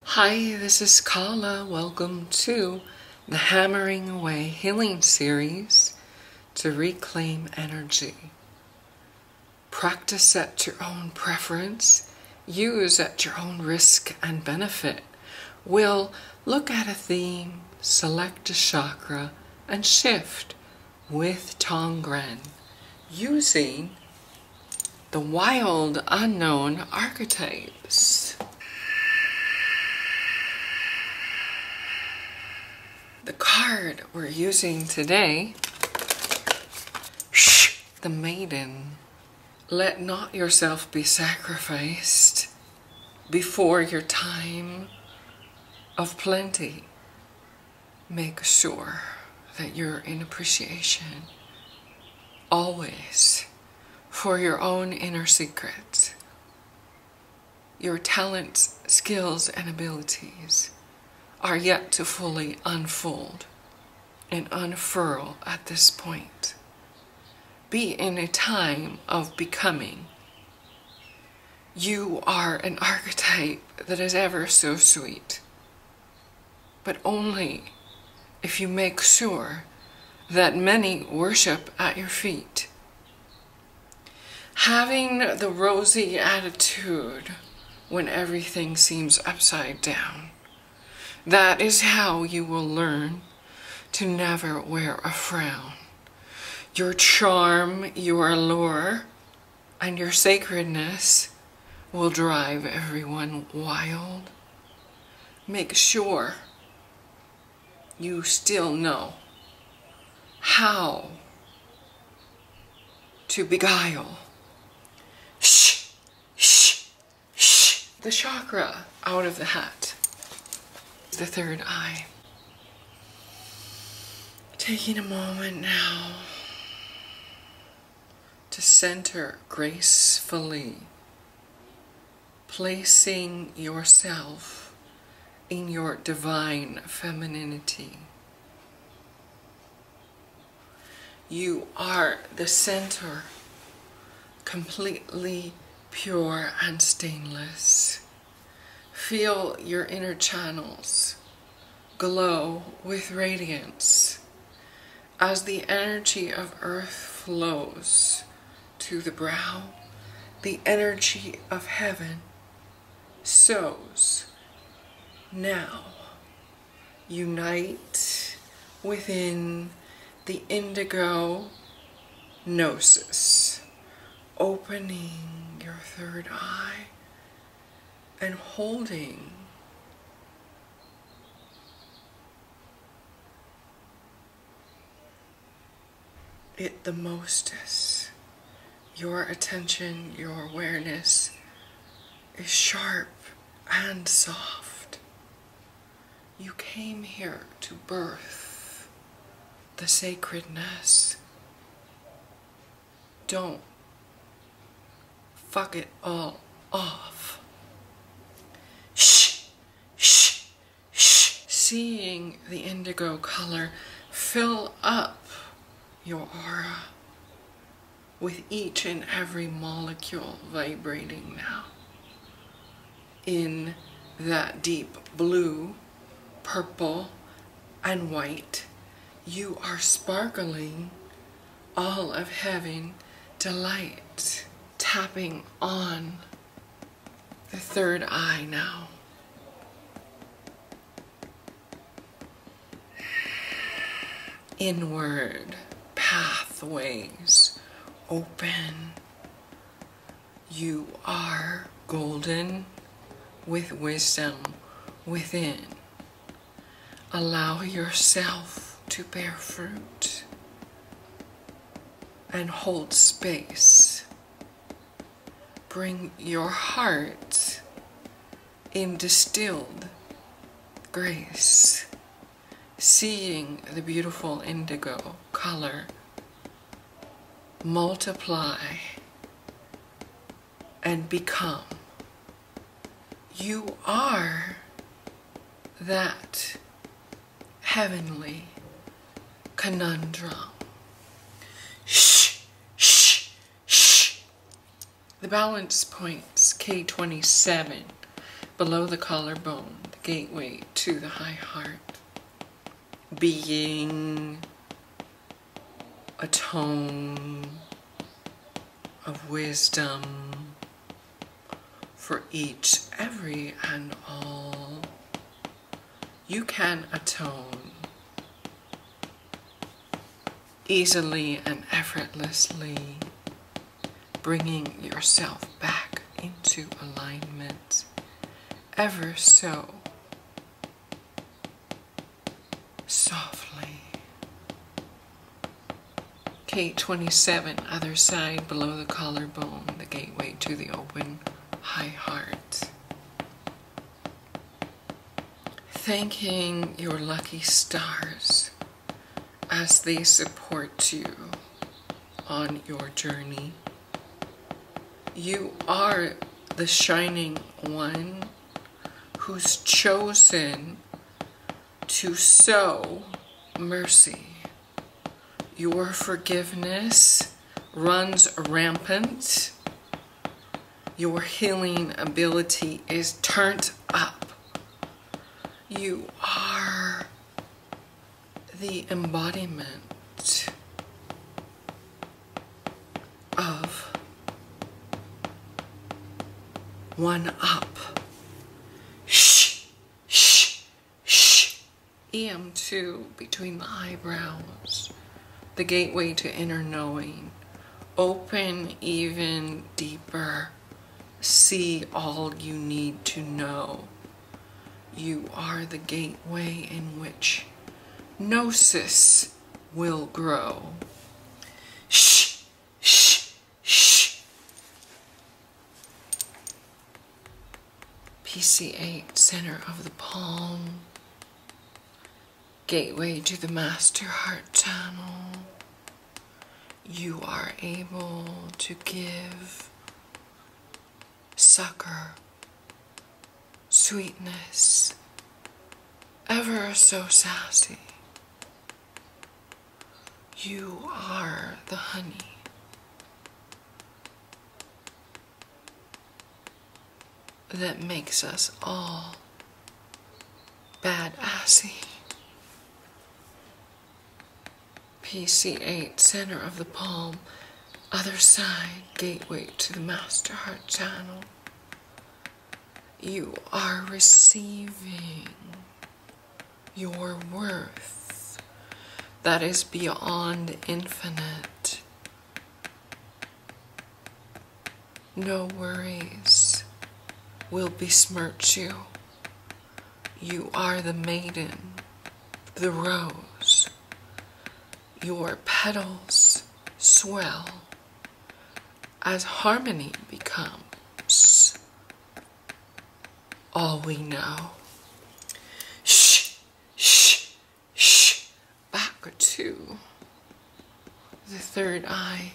Hi, this is Kala. Welcome to the Hammering Away Healing Series to reclaim energy. Practice at your own preference. Use at your own risk and benefit. We'll look at a theme, select a chakra, and shift with Tongren using the wild unknown archetypes. The card we're using today, the Maiden. Let not yourself be sacrificed before your time of plenty. Make sure that you're in appreciation always for your own inner secrets, your talents, skills, and abilities are yet to fully unfold and unfurl at this point. Be in a time of becoming. You are an archetype that is ever so sweet, but only if you make sure that many worship at your feet. Having the rosy attitude when everything seems upside down. That is how you will learn to never wear a frown. Your charm, your allure, and your sacredness will drive everyone wild. Make sure you still know how to beguile. The chakra out of the hat. The third eye. Taking a moment now to center gracefully, placing yourself in your divine femininity. You are the center, completely pure and stainless. Feel your inner channels glow with radiance as the energy of earth flows to the brow. The energy of heaven sows now. Unite within the indigo gnosis, opening your third eye and holding it the mostest. Your attention, your awareness is sharp and soft. You came here to birth the sacredness. Don't fuck it all off. Seeing the indigo color fill up your aura with each and every molecule vibrating now in that deep blue, purple, and white. You are sparkling all of heaven delight, tapping on the third eye now. Inward pathways open. You are golden with wisdom within. Allow yourself to bear fruit and hold space. Bring your heart in distilled grace, seeing the beautiful indigo color multiply and become. You are that heavenly conundrum. The balance points, K27, below the collarbone, the gateway to the high heart, being a tone of wisdom for each, every, and all. You can atone easily and effortlessly, bringing yourself back into alignment ever so softly. Kate 27, other side below the collarbone, the gateway to the open high heart. Thanking your lucky stars as they support you on your journey. You are the shining one who's chosen to sow mercy. Your forgiveness runs rampant. Your healing ability is turned up. You are the embodiment of one up. Shh, shh, shh. EM2 between the eyebrows, the gateway to inner knowing. Open even deeper. See all you need to know. You are the gateway in which gnosis will grow. Shh, shh, shh. PC8, center of the palm, gateway to the master heart channel. You are able to give succor, sweetness, ever so sassy. You are the honey. That makes us all badassy. PC8, center of the palm, other side, gateway to the master heart channel. You are receiving your worth that is beyond infinite. No worries will besmirch you. You are the maiden, the rose. Your petals swell as harmony becomes all we know. Shh, shh, shh. Back to the third eye.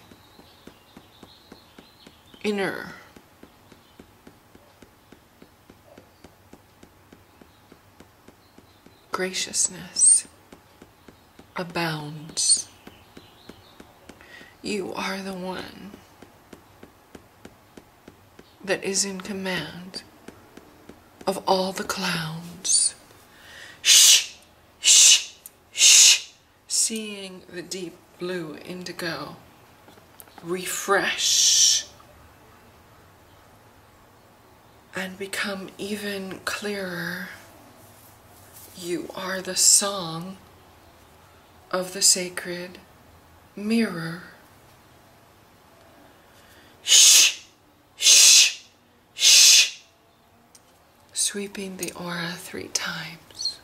Inner. Graciousness abounds. You are the one that is in command of all the clowns. Shh, shh, shh. Seeing the deep blue indigo refresh and become even clearer. You are the song of the sacred mirror. Shh, shh, shh. Sweeping the aura 3 times.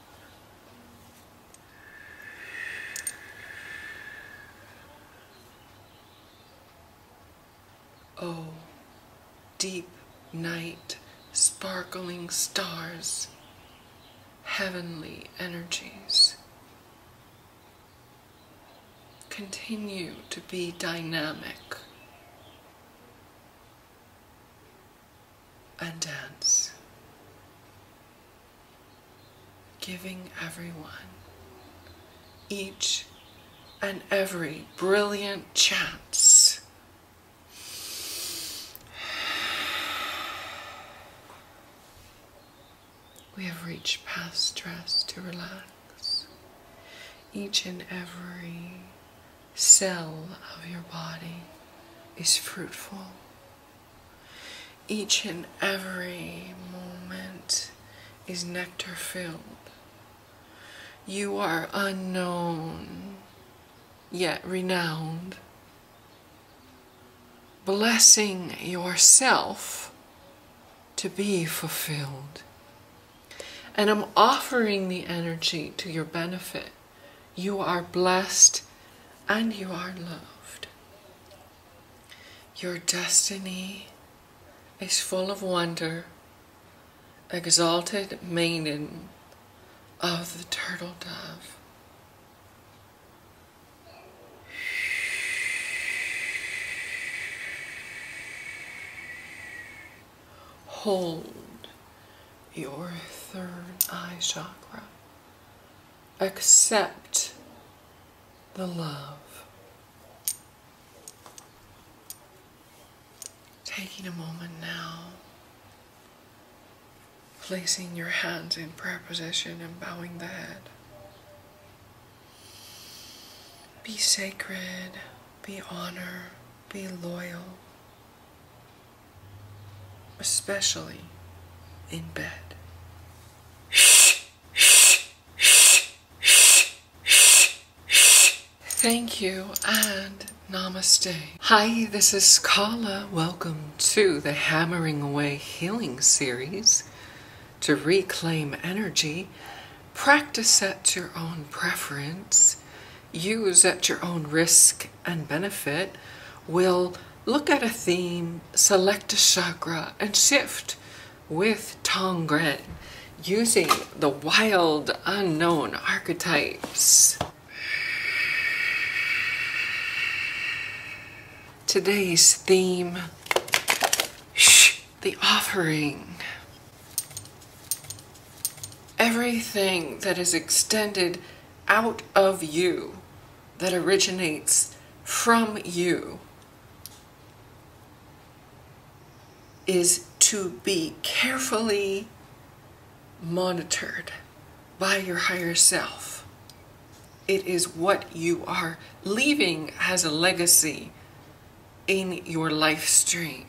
Oh, deep night, sparkling stars, heavenly energies. Continue to be dynamic and dance, giving everyone, each and every brilliant chance We have reached past stress to relax. Each and every cell of your body is fruitful. Each and every moment is nectar filled. You are unknown, yet renowned. Blessing yourself to be fulfilled. And I'm offering the energy to your benefit. You are blessed and you are loved. Your destiny is full of wonder, exalted maiden of the turtle dove. Hold your third eye chakra. Accept the love. Taking a moment now, placing your hands in prayer position and bowing the head. Be sacred, be honor, be loyal, especially in bed. Thank you and namaste. Hi, this is Kala. Welcome to the Hammering Away Healing Series. To reclaim energy, practice at your own preference, use at your own risk and benefit. We'll look at a theme, select a chakra, and shift with Tongren, using the wild, unknown archetypes. Today's theme, the offering. Everything that is extended out of you, that originates from you, is to be carefully monitored by your higher self. It is what you are leaving as a legacy in your life stream.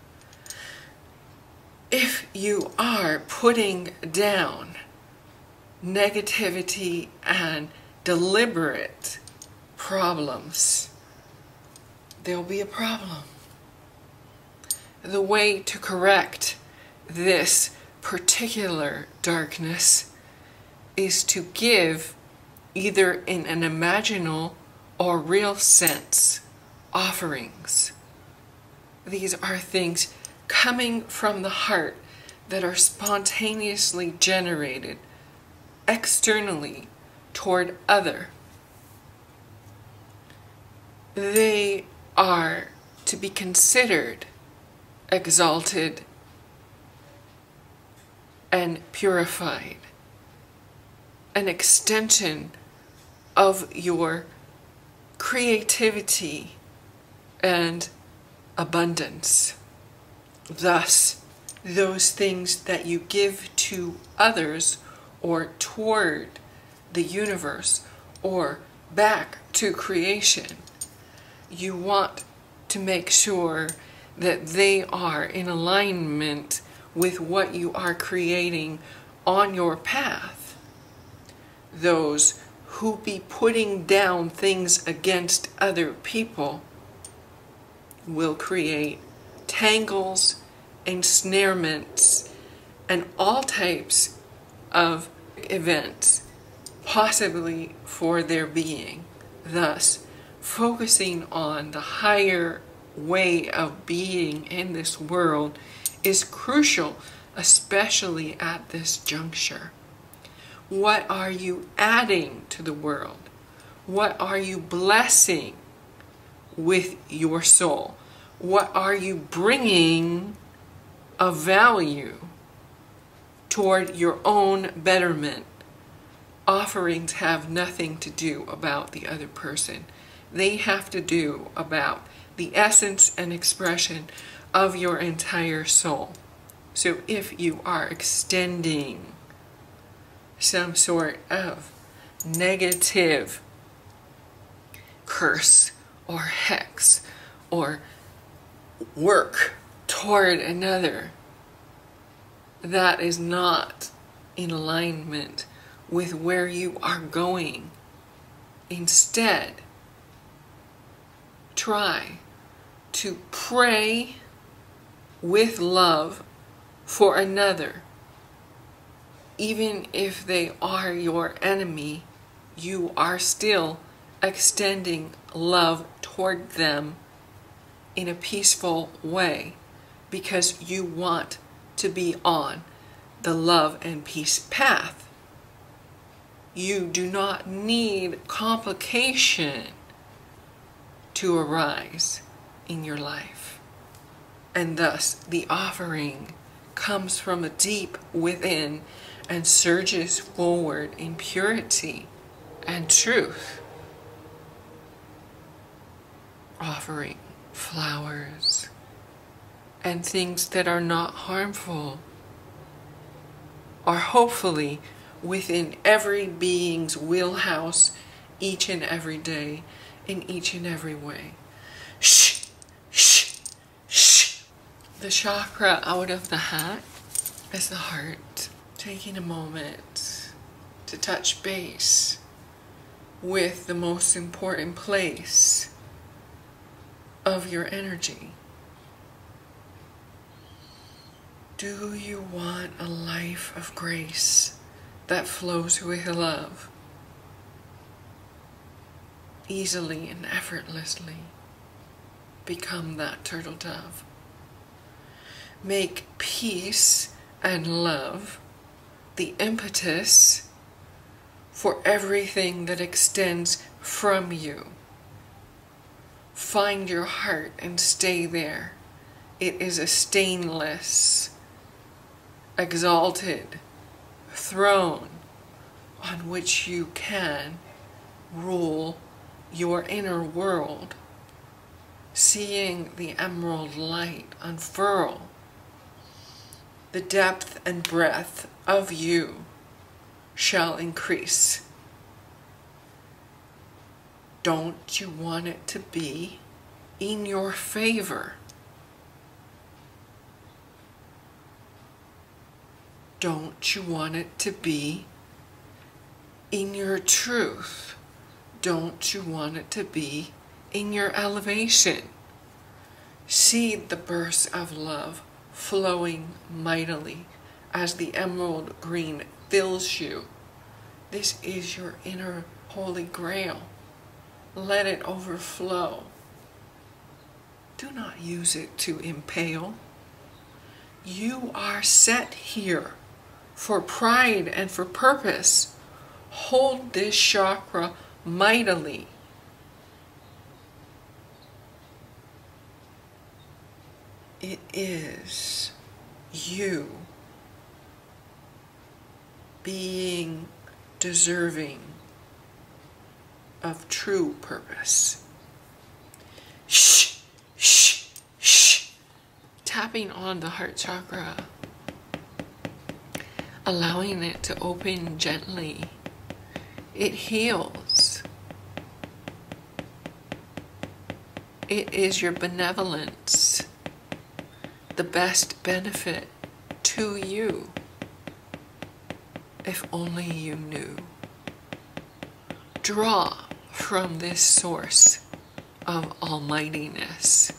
If you are putting down negativity and deliberate problems, there'll be a problem. The way to correct this particular darkness is to give, either in an imaginal or real sense, offerings. These are things coming from the heart that are spontaneously generated externally toward other. They are to be considered exalted and purified, an extension of your creativity and abundance. Thus, those things that you give to others or toward the universe or back to creation, you want to make sure that they are in alignment with what you are creating on your path. Those who be putting down things against other people will create tangles, ensnarements, and all types of events, possibly for their being. Thus, focusing on the higher way of being in this world is crucial, especially at this juncture. What are you adding to the world? What are you blessing with your soul? What are you bringing of value toward your own betterment? Offerings have nothing to do about the other person. They have to do about the essence and expression of your entire soul. So if you are extending some sort of negative curse or hex or work toward another that is not in alignment with where you are going. Instead, try to pray with love for another. Even if they are your enemy, you are still extending love toward them in a peaceful way because you want to be on the love and peace path. You do not need complication to arise in your life. And thus the offering comes from a deep within and surges forward in purity and truth. Offering flowers and things that are not harmful are hopefully within every being's wheelhouse each and every day in each and every way. Shh, shh, shh. The chakra out of the hat is the heart. Taking a moment to touch base with the most important place of your energy. Do you want a life of grace that flows with love easily and effortlessly? Become that turtle dove. Make peace and love the impetus for everything that extends from you. Find your heart and stay there. It is a stainless, exalted throne on which you can rule your inner world, seeing the emerald light unfurl. The depth and breadth of you shall increase. Don't you want it to be in your favor? Don't you want it to be in your truth? Don't you want it to be in your elevation? See the bursts of love flowing mightily as the emerald green fills you. This is your inner holy grail. Let it overflow. Do not use it to impale. You are set here for pride and for purpose. Hold this chakra mightily. It is you being deserving of true purpose. Shh, shh, shh. Tapping on the heart chakra, allowing it to open gently. It heals. It is your benevolence, the best benefit to you, if only you knew. Draw from this source of almightiness.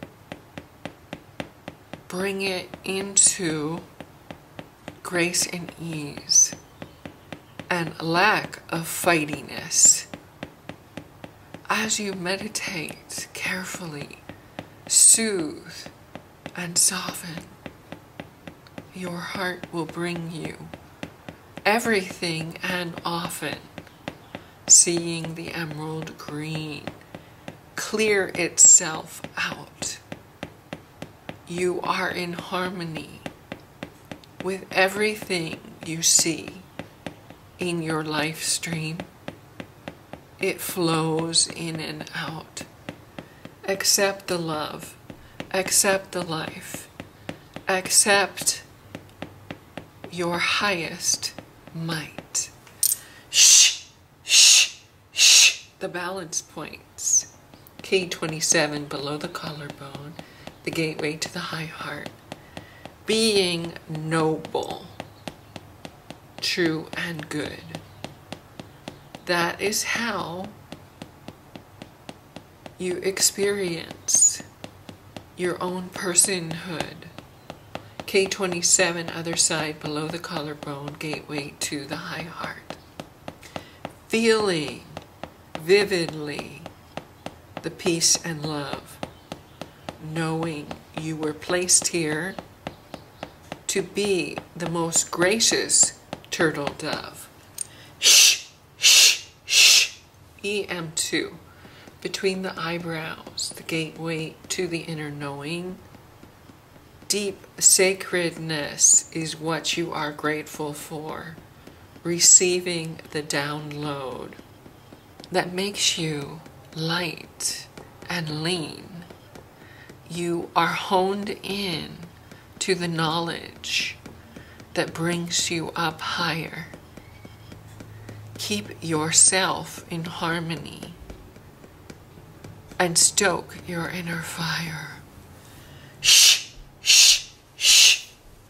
Bring it into grace and ease and lack of fightiness. As you meditate carefully, soothe and soften, your heart will bring you everything and often seeing the emerald green clear itself out. You are in harmony with everything you see in your life stream. It flows in and out. Accept the love. Accept the life. Accept your highest might. Shh, shh, shh. The balance points. K27 below the collarbone, the gateway to the high heart. Being noble, true and good. That is how you experience your own personhood. K27, other side below the collarbone, gateway to the high heart. Feeling vividly the peace and love, knowing you were placed here to be the most gracious turtle dove. Shh, shh, shh. EM2, between the eyebrows, the gateway to the inner knowing. Deep sacredness is what you are grateful for. Receiving the download that makes you light and lean. You are honed in to the knowledge that brings you up higher. Keep yourself in harmony and stoke your inner fire. Shh, shh, shh.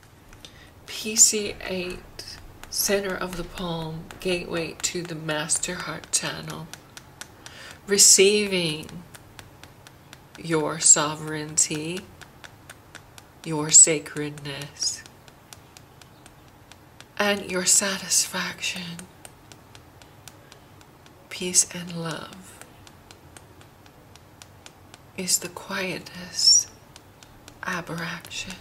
PC8, center of the palm, gateway to the master heart channel. Receiving your sovereignty, your sacredness, and your satisfaction, peace and love is the quietest aberration.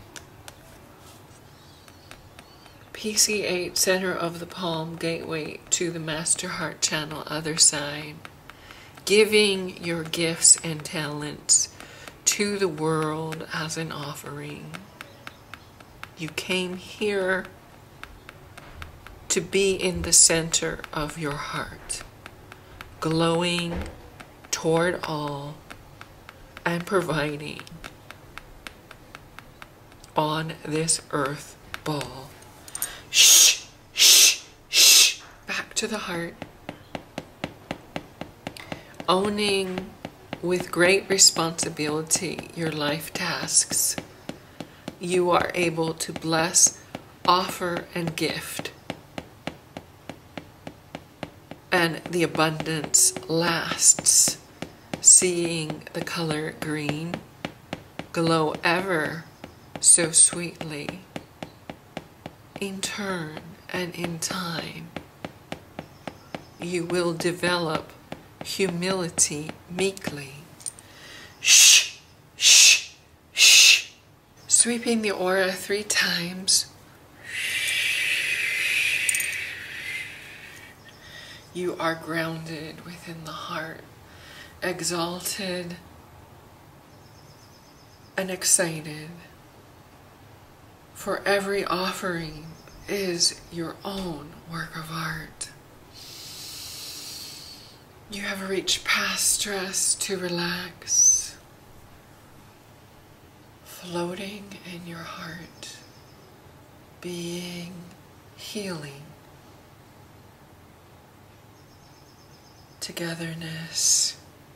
PC8, center of the palm, gateway to the master heart channel, other side. Giving your gifts and talents to the world as an offering. You came here to be in the center of your heart, glowing toward all and providing on this earth ball. Shh, shh, shh. Back to the heart. Owning with great responsibility your life tasks, you are able to bless, offer, and gift. And the abundance lasts, seeing the color green glow ever so sweetly. In turn and in time, you will develop humility meekly. Shh, shh, shh. Sweeping the aura 3 times. You are grounded within the heart, exalted and excited. For every offering is your own work of art. You have reached past stress to relax, floating in your heart, being healing, togetherness,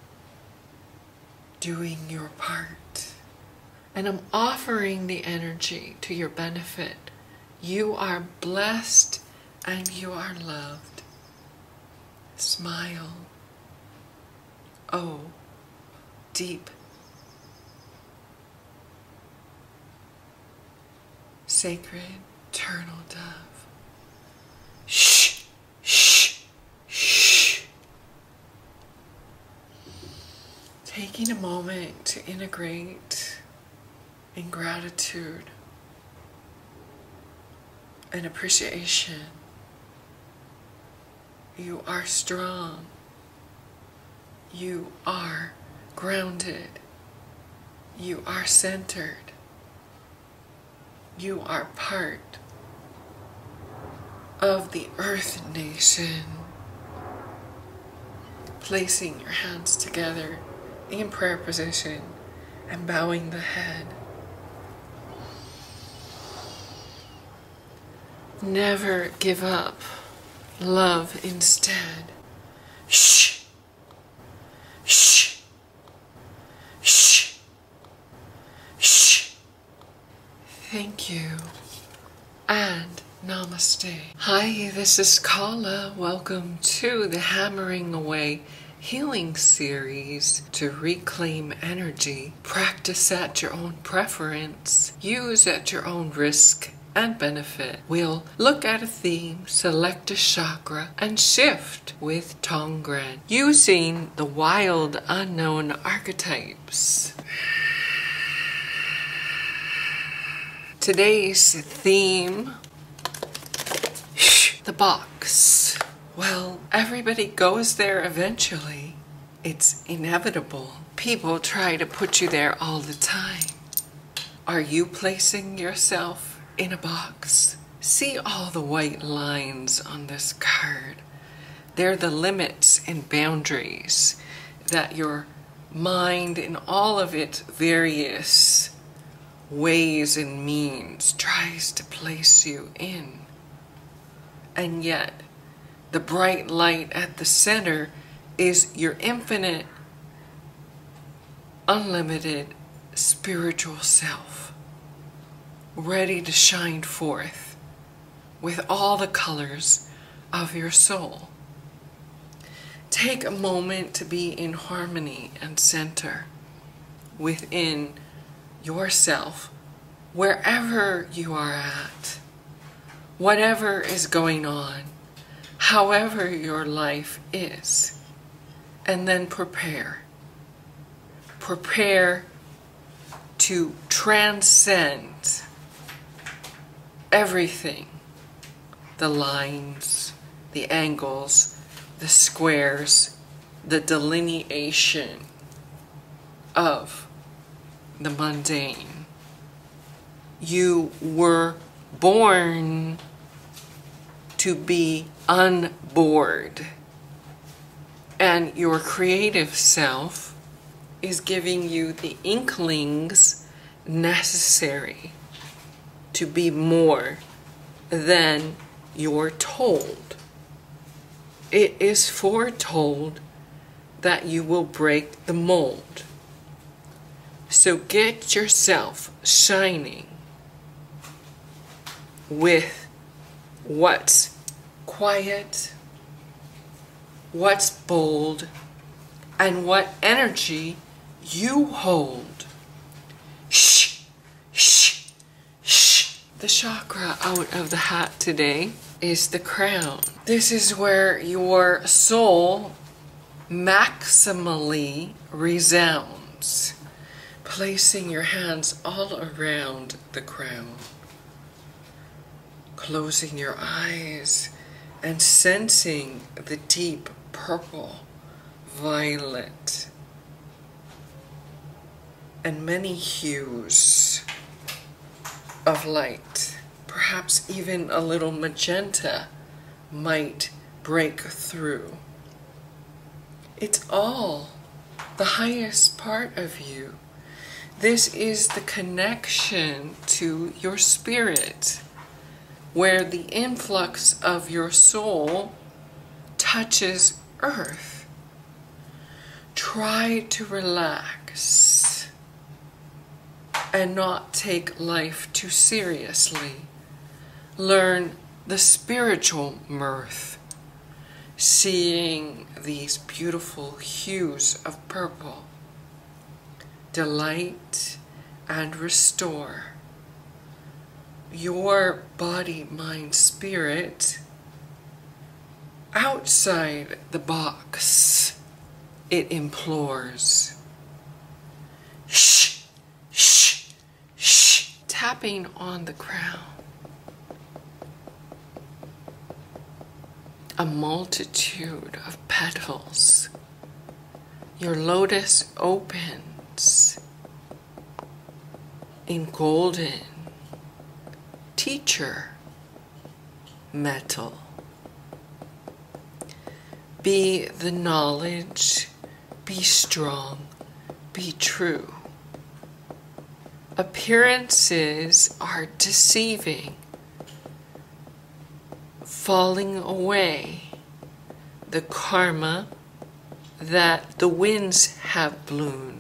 doing your part. And I'm offering the energy to your benefit. You are blessed and you are loved. Smile. Oh, deep, sacred, eternal dove. Shh, shh, shh. Taking a moment to integrate in gratitude and appreciation. You are strong. You are grounded. You are centered. You are part of the Earth Nation. Placing your hands together in prayer position and bowing the head. Never give up love instead. Shh. Shh. Shh. Shh. Thank you. And namaste. Hi, this is Kala. Welcome to the Hammering Away Healing Series to reclaim energy. Practice at your own preference. Use at your own risk and benefit. We'll look at a theme, select a chakra, and shift with Tongren using the wild unknown archetypes. Today's theme, the box. Well, everybody goes there eventually. It's inevitable. People try to put you there all the time. Are you placing yourself in a box? See all the white lines on this card. They're the limits and boundaries that your mind in all of its various ways and means tries to place you in. And yet, the bright light at the center is your infinite, unlimited spiritual self, ready to shine forth with all the colors of your soul. Take a moment to be in harmony and center within yourself, wherever you are at, whatever is going on, however your life is, and then prepare. Prepare to transcend everything, the lines, the angles, the squares, the delineation of the mundane. You were born to be unbored, and your creative self is giving you the inklings necessary to be more than you're told. It is foretold that you will break the mold. So get yourself shining with what's quiet, what's bold, and what energy you hold. Shh, shh, shh. The chakra out of the hat today is the crown. This is where your soul maximally resounds. Placing your hands all around the crown. Closing your eyes and sensing the deep purple, violet, and many hues of light. Perhaps even a little magenta might break through. It's all the highest part of you. This is the connection to your spirit, where the influx of your soul touches earth. Try to relax and not take life too seriously. Learn the spiritual mirth, seeing these beautiful hues of purple. Delight and restore your body, mind, spirit outside the box. It implores. Shh, shh, shh. Tapping on the crown. A multitude of petals. Your lotus opens in golden teacher metal. Be the knowledge, be strong, be true. Appearances are deceiving. falling away the karma that the winds have blown.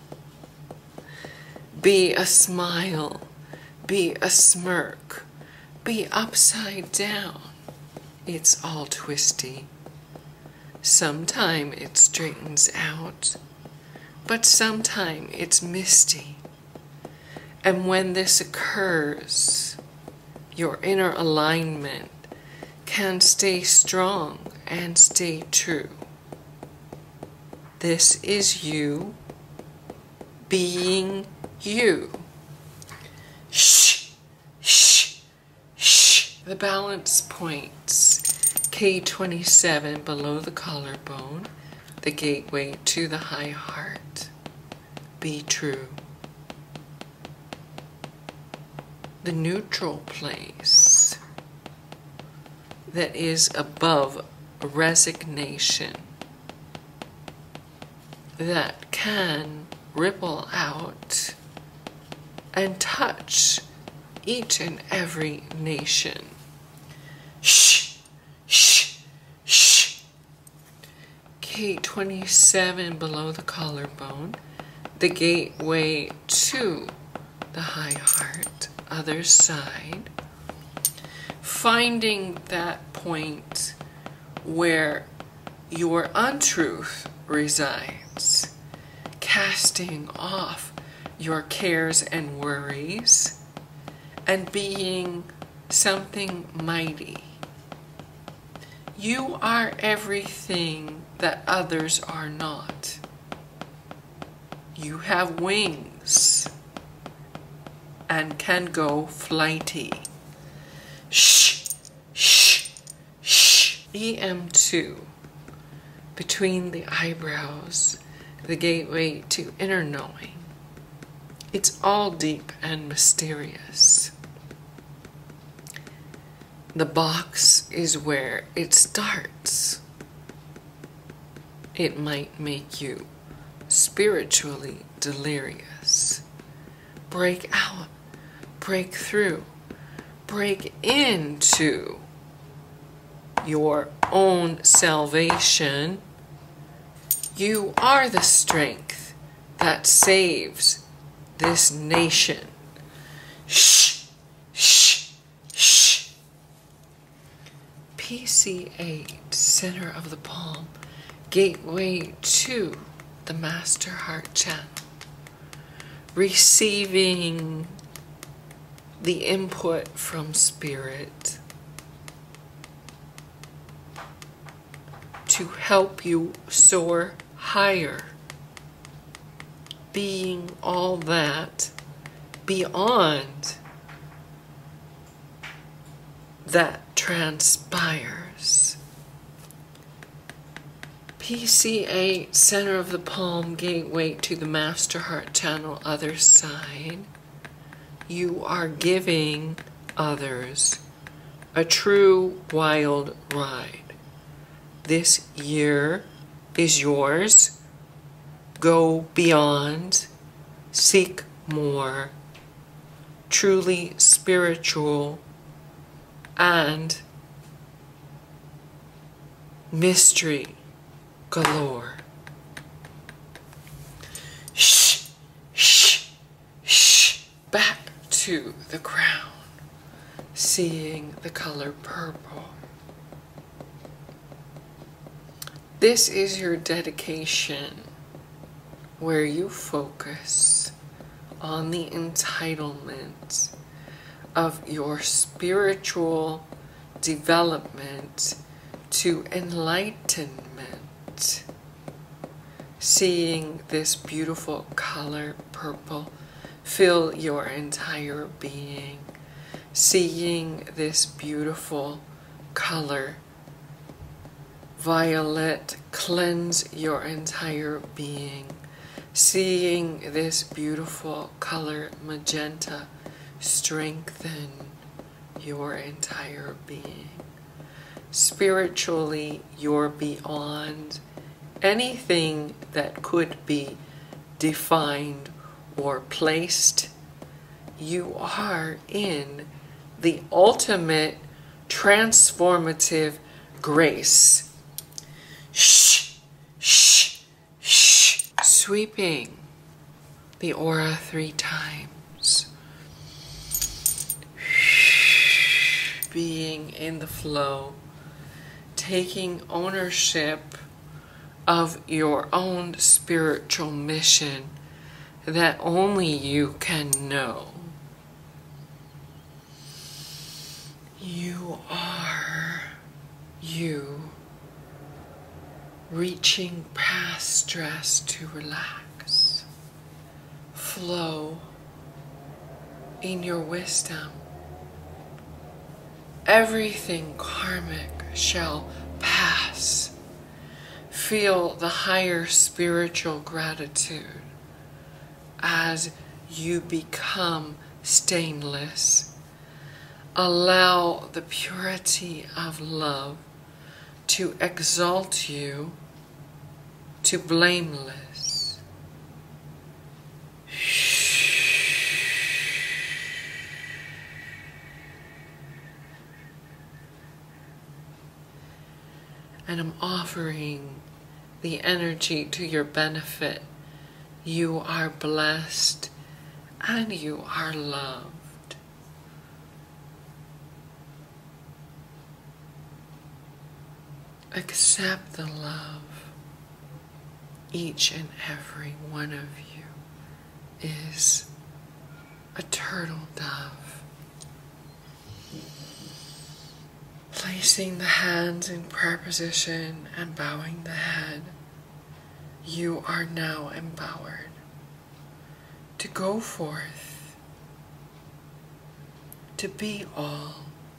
Be a smile, be a smirk, be upside down. It's all twisty. Sometime it straightens out, but sometime it's misty. And when this occurs, your inner alignment can stay strong and stay true. This is you being you. Shh, shh, shh. The balance points, K27 below the collarbone, the gateway to the high heart. Be true. The neutral place that is above resignation, that can ripple out and touch each and every nation. Shh, shh, shh. K27 below the collarbone, the gateway to the high heart, other side. Finding that point where your untruth resides, casting off your cares and worries, and being something mighty. You are everything that others are not. You have wings and can go flighty. Shh, shh, shh. EM2, between the eyebrows, the gateway to inner knowing. It's all deep and mysterious. The box is where it starts. It might make you spiritually delirious. Break out, break through, break into your own salvation. You are the strength that saves this nation. Shh, shh, shh. PC8, center of the palm, gateway to the Master Heart Channel. Receiving the input from Spirit to help you soar higher, being all that beyond that transpires. PC8, center of the palm, gateway to the Master Heart Channel, other side. You are giving others a true wild ride. This year is yours. Go beyond, seek more, truly spiritual and mystery galore. Shh, shh, shh. Back to the crown, seeing the color purple. This is your dedication, where you focus on the entitlement of your spiritual development to enlightenment. Seeing this beautiful color purple fill your entire being. Seeing this beautiful color violet cleanse your entire being. Seeing this beautiful color magenta strengthen your entire being. Spiritually, you're beyond anything that could be defined or placed. You are in the ultimate transformative grace. Shh, shh, shh. Sweeping the aura 3 times. Being in the flow, taking ownership of your own spiritual mission that only you can know. You are you, reaching past stress to relax. Flow in your wisdom. Everything karmic shall pass. Feel the higher spiritual gratitude as you become stainless. Allow the purity of love to exalt you to blameless. And I'm offering the energy to your benefit. You are blessed and you are loved. Accept the love. Each and every one of you is a turtle dove. Placing the hands in prayer position and bowing the head, you are now empowered to go forth, to be all,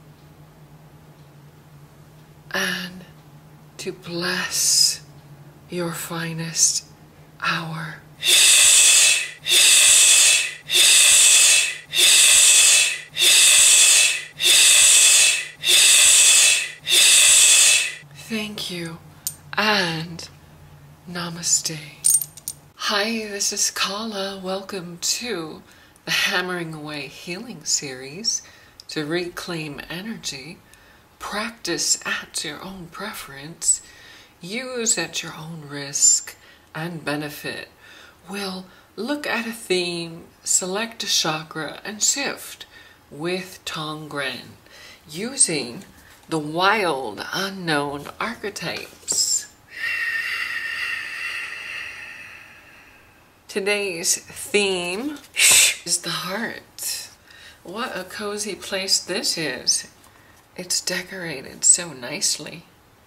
and to bless your finest hour. Thank you, and namaste. Hi, this is Kala. Welcome to the Hammering Away Healing Series to reclaim energy. Practice at your own preference. Use at your own risk and benefit. We'll look at a theme, select a chakra, and shift with Tongren using the wild unknown archetypes. Today's theme is the heart. What a cozy place this is. It's decorated so nicely.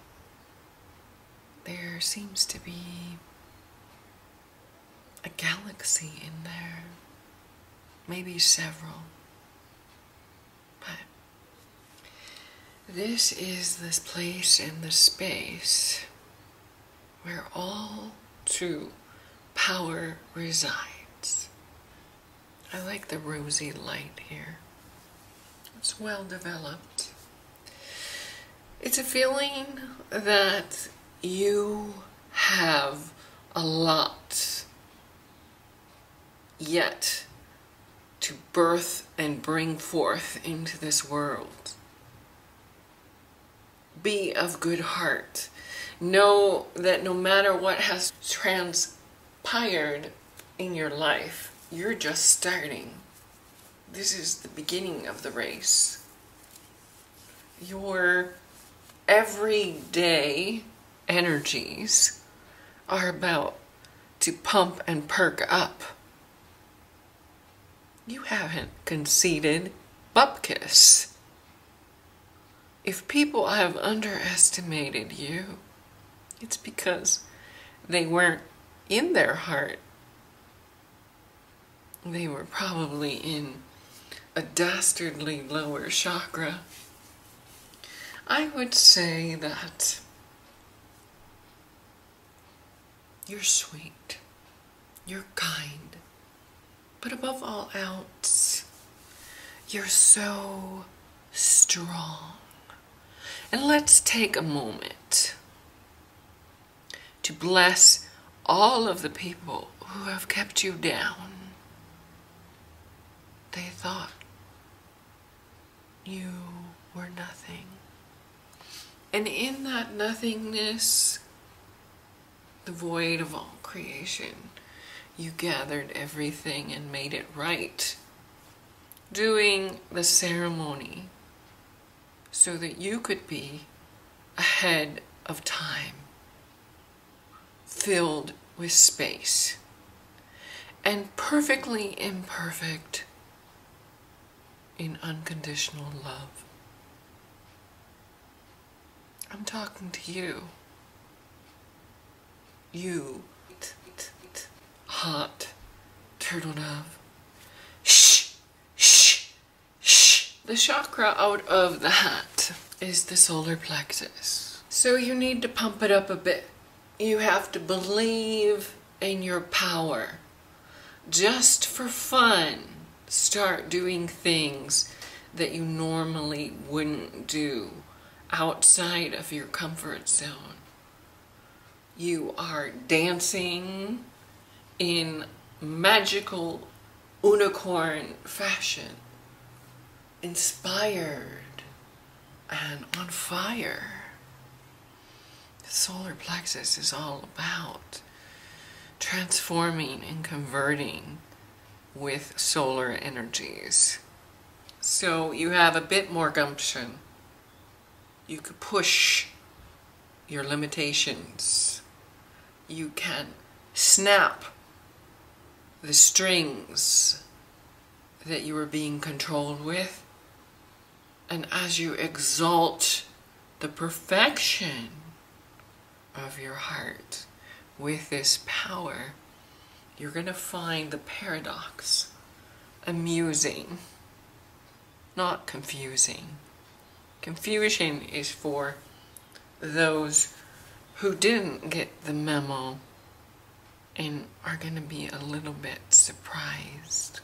There seems to be a galaxy in there. Maybe several. But this is this place in the space where all true power resides. I like the rosy light here. It's well developed. It's a feeling that you have a lot yet to birth and bring forth into this world. Be of good heart. Know that no matter what has transpired in your life, you're just starting. This is the beginning of the race. Your everyday energies are about to pump and perk up. You haven't conceded bupkis. If people have underestimated you, it's because they weren't in their heart. They were probably in a dastardly lower chakra. I would say that you're sweet, you're kind, but above all else, you're so strong. And let's take a moment to bless all of the people who have kept you down. They thought you were nothing. And in that nothingness, the void of all creation, you gathered everything and made it right, doing the ceremony so that you could be ahead of time, filled with space, and perfectly imperfect in unconditional love. I'm talking to you. You, hot turtle dove. Shh, shh, shh. The chakra out of the hat is the solar plexus. So you need to pump it up a bit. You have to believe in your power. Just for fun, start doing things that you normally wouldn't do outside of your comfort zone. You are dancing in magical unicorn fashion, inspired and on fire. The solar plexus is all about transforming and converting with solar energies. So you have a bit more gumption. You could push your limitations. You can snap the strings that you are being controlled with. And as you exalt the perfection of your heart with this power, you're going to find the paradox amusing, not confusing. Confusion is for those who didn't get the memo and are going to be a little bit surprised.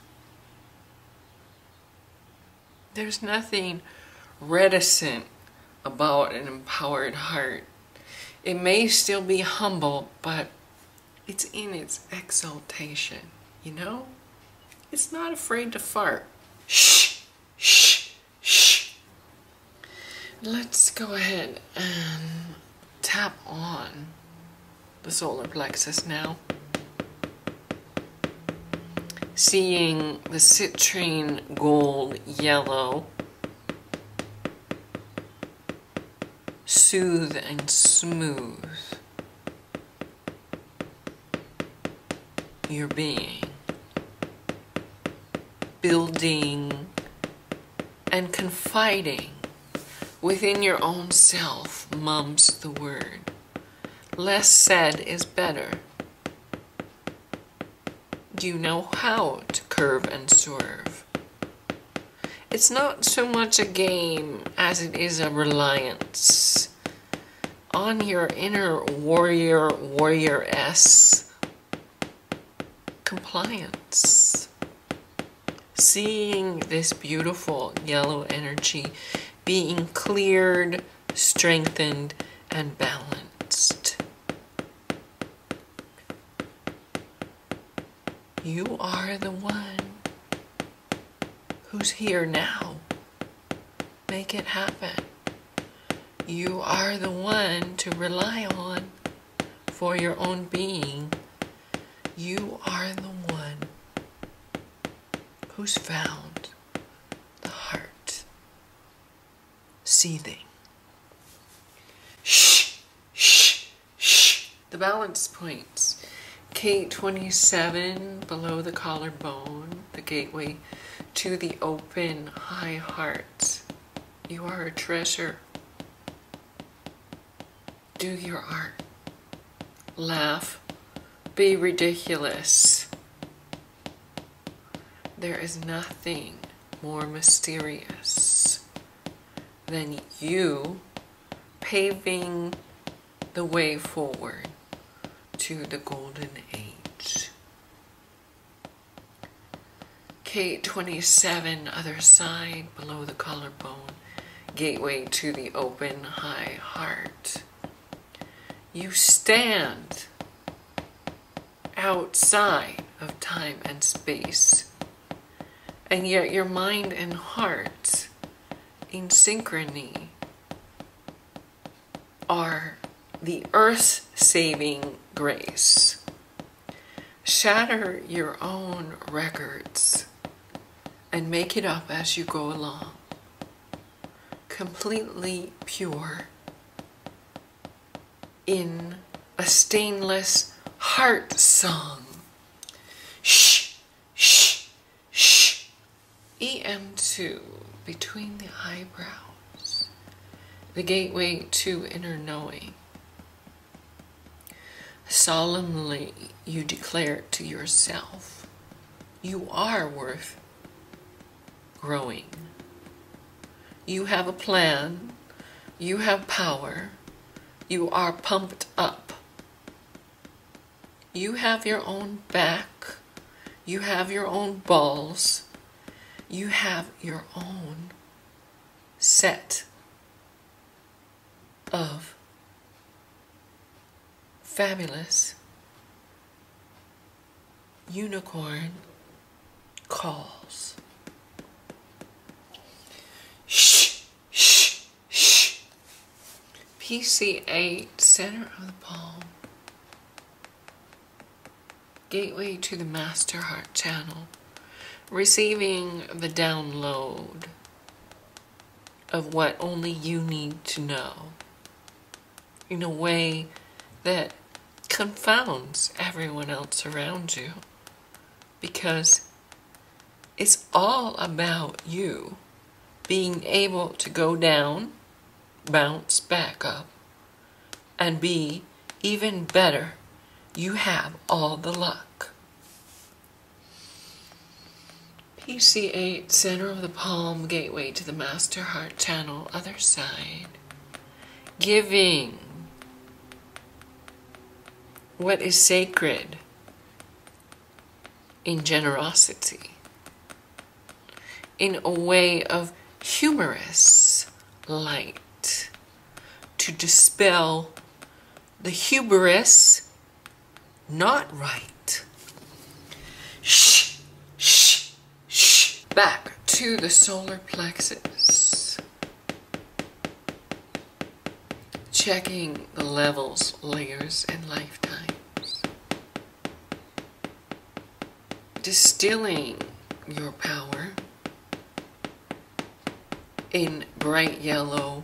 There's nothing reticent about an empowered heart. It may still be humble, but it's in its exaltation, you know? It's not afraid to fart. Shh, shh, shh. Let's go ahead and tap on the solar plexus now. Seeing the citrine gold yellow soothe and smooth your being, building and confiding within your own self mum's the word. Less said is better. You know how to curve and swerve. It's not so much a game as it is a reliance on your inner warrioress compliance. Seeing this beautiful yellow energy being cleared, strengthened, and balanced. You are the one who's here now. Make it happen. You are the one to rely on for your own being. You are the one who's found the heart seething. Shh, shh, shh. The balance points. K27 below the collarbone, the gateway to the open high heart. You are a treasure. Do your art. Laugh. Be ridiculous. There is nothing more mysterious than you paving the way forward to the golden age. K27, other side, below the collarbone, gateway to the open high heart. You stand outside of time and space, and yet your mind and heart in synchrony are the earth-saving grace. Shatter your own records and make it up as you go along. Completely pure in a stainless heart song. Shh, shh, shh. EM2 between the eyebrows, the gateway to inner knowing. Solemnly you declare to yourself, you are worth growing. You have a plan, you have power, you are pumped up. You have your own back, you have your own balls, you have your own set of fabulous unicorn calls. Shh, shh, shh. PC8, center of the palm. Gateway to the Master Heart Channel. Receiving the download of what only you need to know in a way that confounds everyone else around you, because it's all about you being able to go down, bounce back up, and be even better. You have all the luck. PC8, center of the palm, gateway to the Master Heart Channel, other side. Giving what is sacred in generosity, in a way of humorous light, to dispel the hubris not right. Shh, shh, shh. Back to the solar plexus. Checking the levels, layers, and lifetimes. Distilling your power in bright yellow,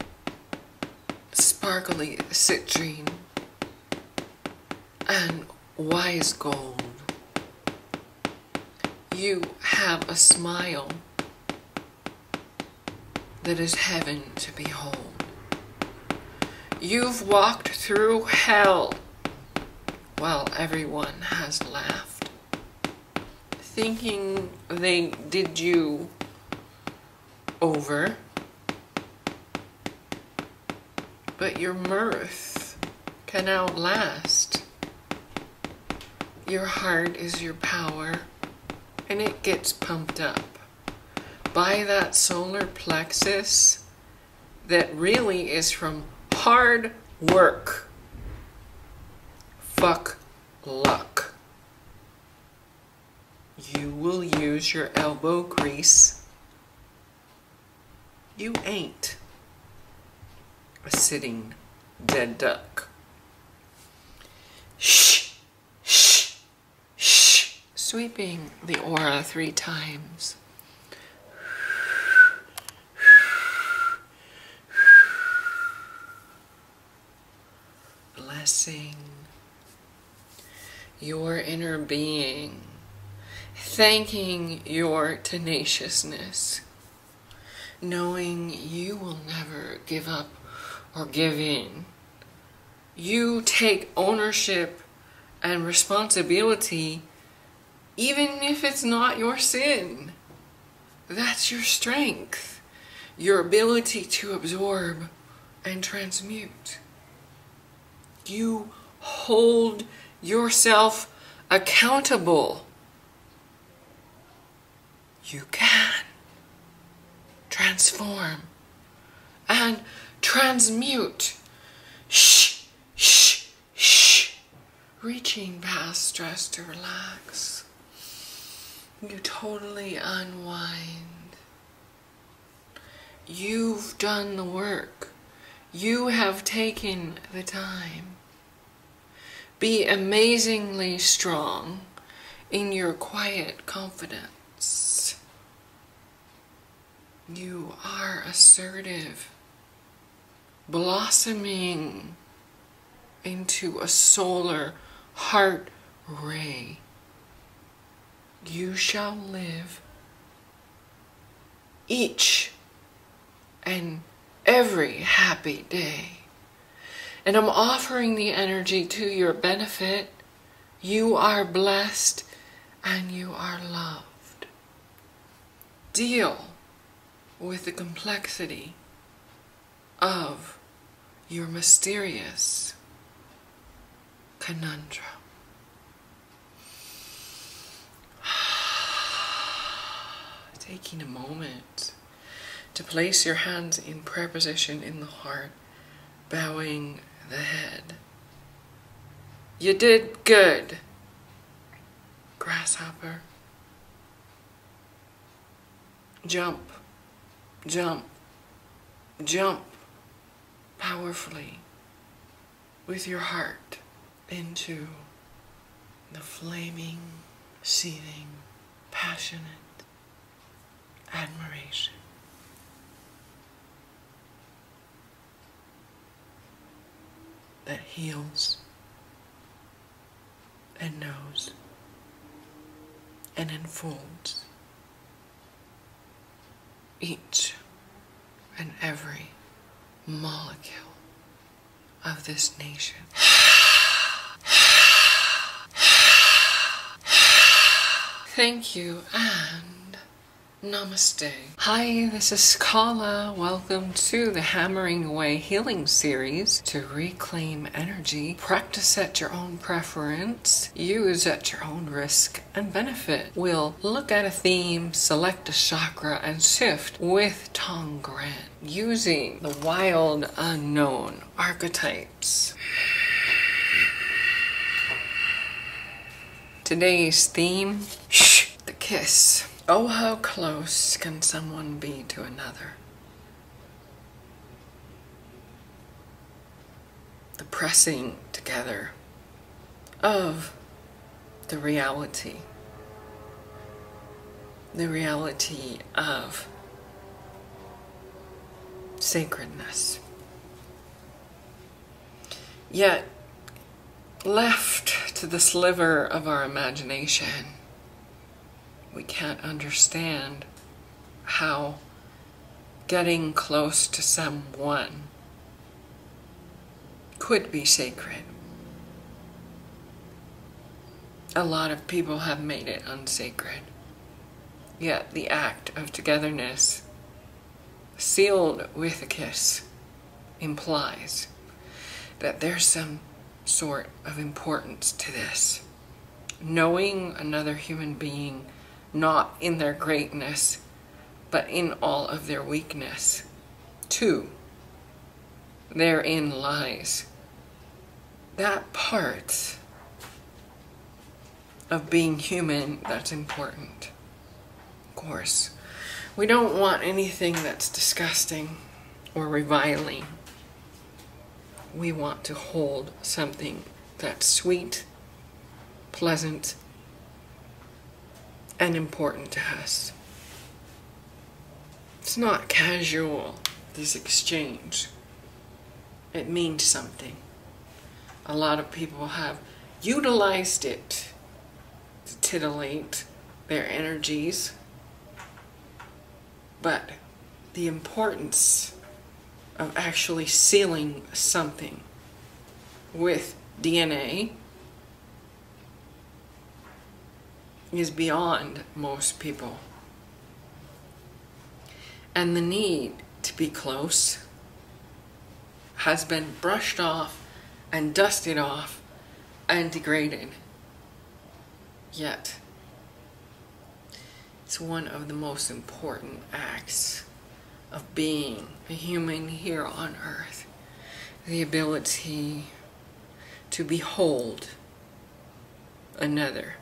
sparkly citrine, and wise gold. You have a smile that is heaven to behold. You've walked through hell while everyone has laughed, thinking they did you over. But your mirth can outlast. Your heart is your power, and it gets pumped up by that solar plexus that really is from hard work. Fuck luck. You will use your elbow grease. You ain't a sitting dead duck. Shh, shh, shh. Sweeping the aura 3 times. Blessing your inner being, thanking your tenaciousness, knowing you will never give up or give in. You take ownership and responsibility even if it's not your sin. That's your strength, your ability to absorb and transmute. You hold yourself accountable. You can transform and transmute. Shh, shh, shh. Reaching past stress to relax. You totally unwind. you've done the work. You have taken the time. Be amazingly strong in your quiet confidence. You are assertive, blossoming into a solar heart ray. You shall live each and every happy day. And I'm offering the energy to your benefit. You are blessed and you are loved. Deal with the complexity of your mysterious conundrum. Taking a moment to place your hands in prayer position in the heart, bowing the head. You did good, grasshopper. Jump, jump, jump powerfully with your heart into the flaming, seething, passionate admiration. That heals and knows and enfolds each and every molecule of this nation. Thank you and namaste. Hi, this is Kala. Welcome to the Hammering Away Healing Series. To reclaim energy, practice at your own preference, use at your own risk and benefit. We'll look at a theme, select a chakra, and shift with Tongren, using the wild unknown archetypes. Today's theme, the kiss. Oh, how close can someone be to another? The pressing together of the reality of sacredness. Yet, left to the sliver of our imagination, we can't understand how getting close to someone could be sacred. A lot of people have made it unsacred. Yet the act of togetherness, sealed with a kiss, implies that there's some sort of importance to this. Knowing another human being not in their greatness, but in all of their weakness. 2, therein lies that part of being human that's important. Of course, we don't want anything that's disgusting or reviling. We want to hold something that's sweet, pleasant, and important to us. It's not casual, this exchange. It means something. A lot of people have utilized it to titillate their energies, but the importance of actually sealing something with DNA is beyond most people. And the need to be close has been brushed off and dusted off and degraded. Yet, it's one of the most important acts of being a human here on earth. The ability to behold another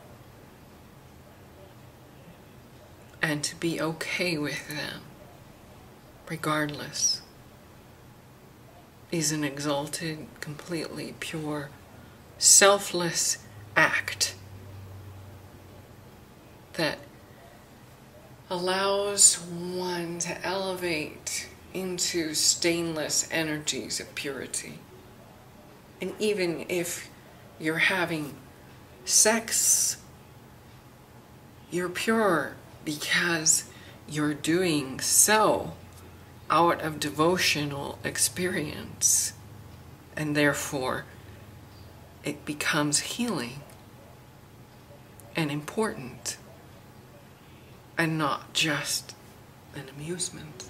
and to be okay with them regardless, is an exalted, completely pure, selfless act that allows one to elevate into stainless energies of purity. And even if you're having sex, you're pure because you're doing so out of devotional experience, and therefore it becomes healing and important and not just an amusement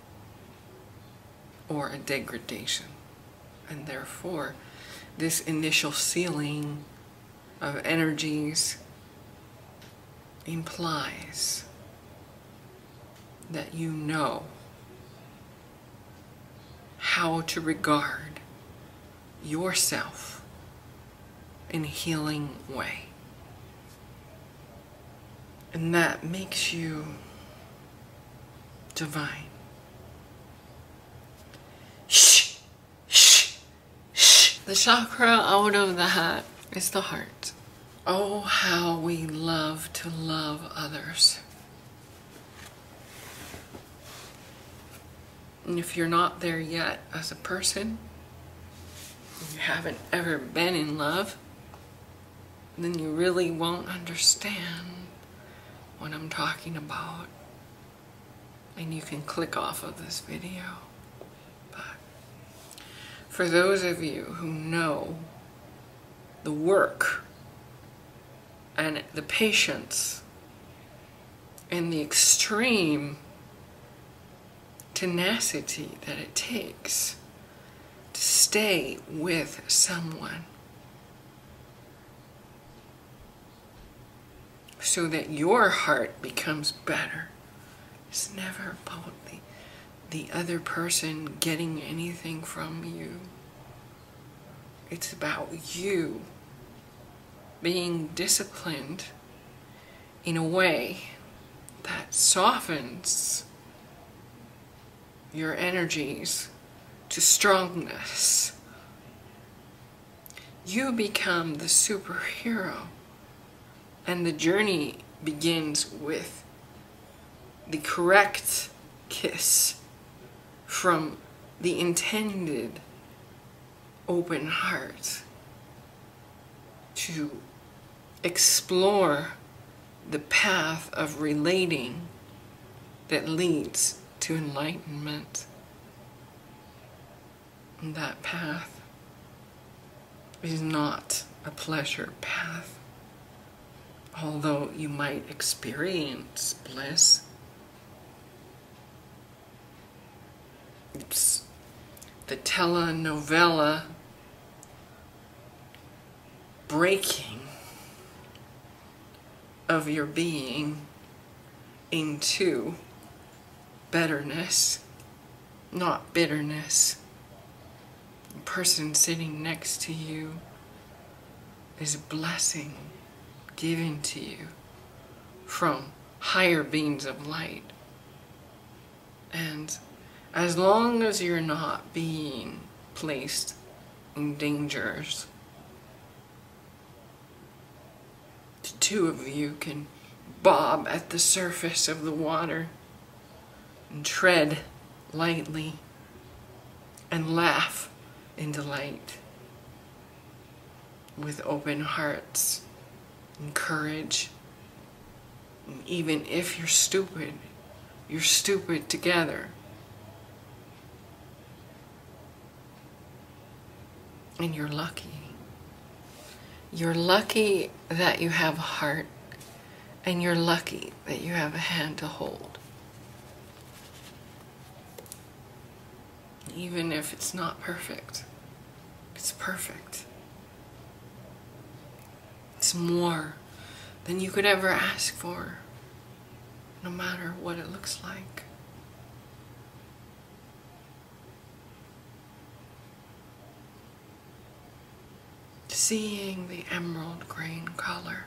or a degradation. And therefore this initial sealing of energies implies that you know how to regard yourself in a healing way. And that makes you divine. Shh, shh, shh. The chakra out of the hat is the heart. Oh, how we love to love others. And if you're not there yet as a person, you haven't ever been in love, then you really won't understand what I'm talking about. And you can click off of this video. But for those of you who know the work and the patience and the extreme tenacity that it takes to stay with someone so that your heart becomes better. It's never about the other person getting anything from you. It's about you being disciplined in a way that softens your energies to strongness. You become the superhero, and the journey begins with the correct kiss from the intended open heart to explore the path of relating that leads to enlightenment. And that path is not a pleasure path, although you might experience bliss. It's the telenovela breaking of your being into betterness, not bitterness. The person sitting next to you is a blessing given to you from higher beings of light. And as long as you're not being placed in dangers, the two of you can bob at the surface of the water and tread lightly and laugh in delight with open hearts and courage. And even if you're stupid together. And you're lucky. You're lucky that you have a heart, and you're lucky that you have a hand to hold. Even if it's not perfect, it's perfect. It's more than you could ever ask for, no matter what it looks like. Seeing the emerald green color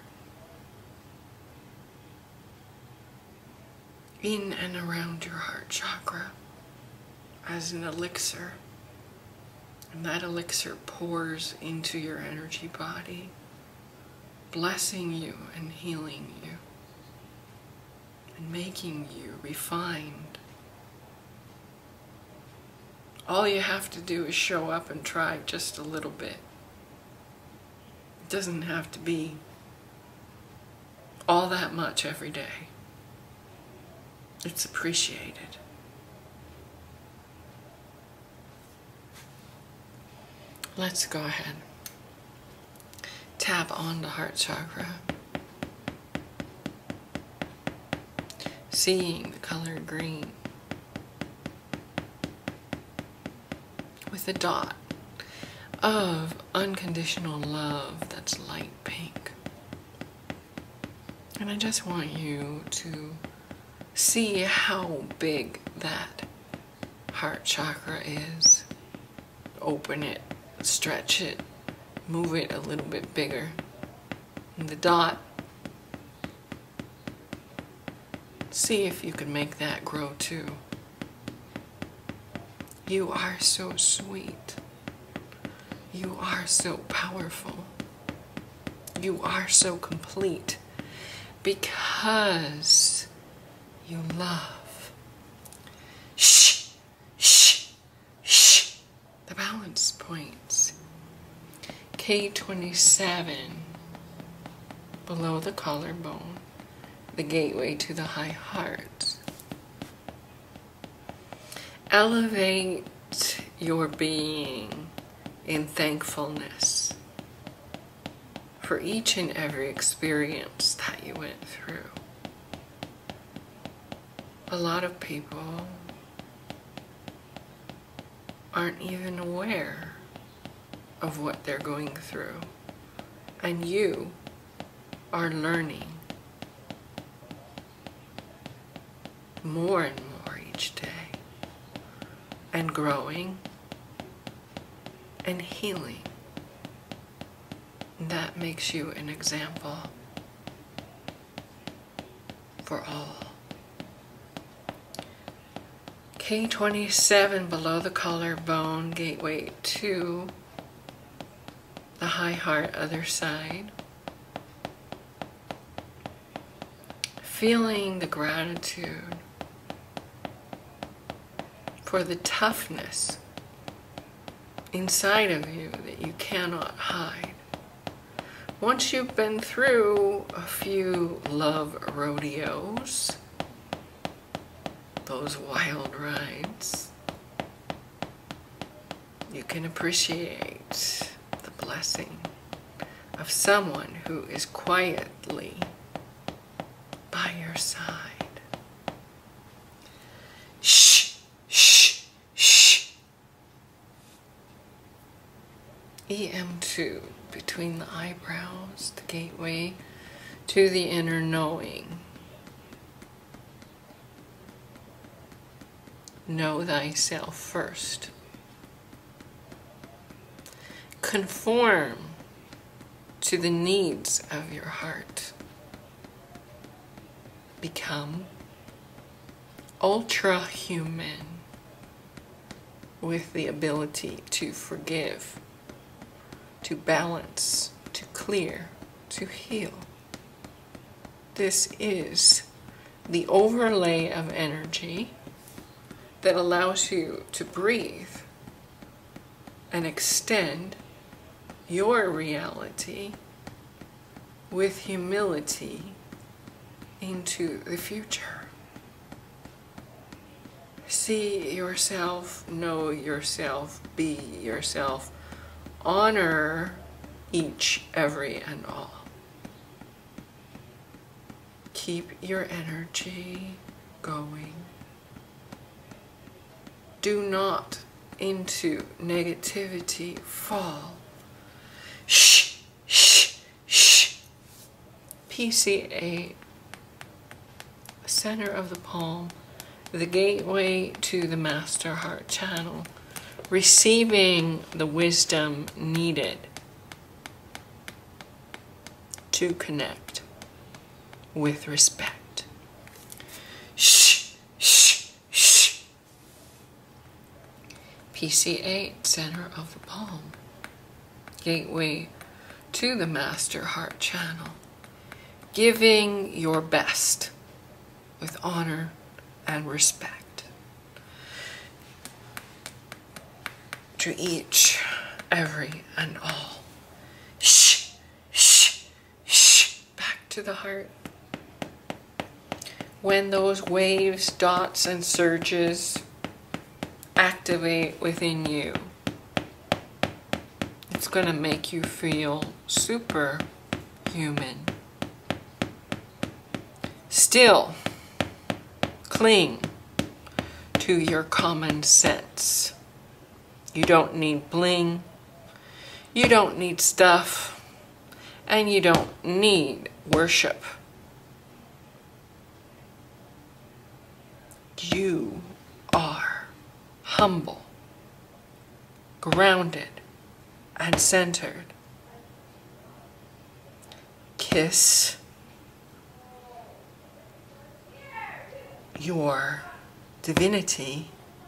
in and around your heart chakra as an elixir. And that elixir pours into your energy body, blessing you and healing you, and making you refined. All you have to do is show up and try just a little bit. It doesn't have to be all that much every day. It's appreciated. Let's go ahead. Tap on the heart chakra. Seeing the color green with a dot of unconditional love that's light pink. And I just want you to see how big that heart chakra is. Open it, stretch it, move it a little bit bigger. And the dot, see if you can make that grow too. You are so sweet. You are so powerful. You are so complete because you love. Shh, shh, shh. The balance points. K27, below the collarbone, the gateway to the high heart. Elevate your being in thankfulness for each and every experience that you went through. A lot of people aren't even aware of what they're going through, and you are learning more and more each day, and growing and healing. That makes you an example for all. K27, below the collarbone, gateway to the high heart, other side. Feeling the gratitude for the toughness inside of you that you cannot hide. Once you've been through a few love rodeos, those wild rides, you can appreciate the blessing of someone who is quietly by your side. Shh, shh, shh. EM2, between the eyebrows, the gateway to the inner knowing. Know thyself first. Conform to the needs of your heart. Become ultra-human with the ability to forgive, to balance, to clear, to heal. This is the overlay of energy that allows you to breathe and extend your reality with humility into the future. See yourself, know yourself, be yourself, honor each, every, and all. Keep your energy going. Do not into negativity fall. Shh, shh, shh. PCA, center of the palm, the gateway to the master heart channel, receiving the wisdom needed to connect with respect. Shh, shh, shh. PC8, center of the palm, gateway to the Master Heart Channel, giving your best with honor and respect to each, every, and all. Shh, shh, shh, back to the heart. When those waves, dots, and surges activate within you, it's going to make you feel superhuman. Still, cling to your common sense. You don't need bling, you don't need stuff, and you don't need worship. You are humble, grounded, and centered. Kiss your divinity.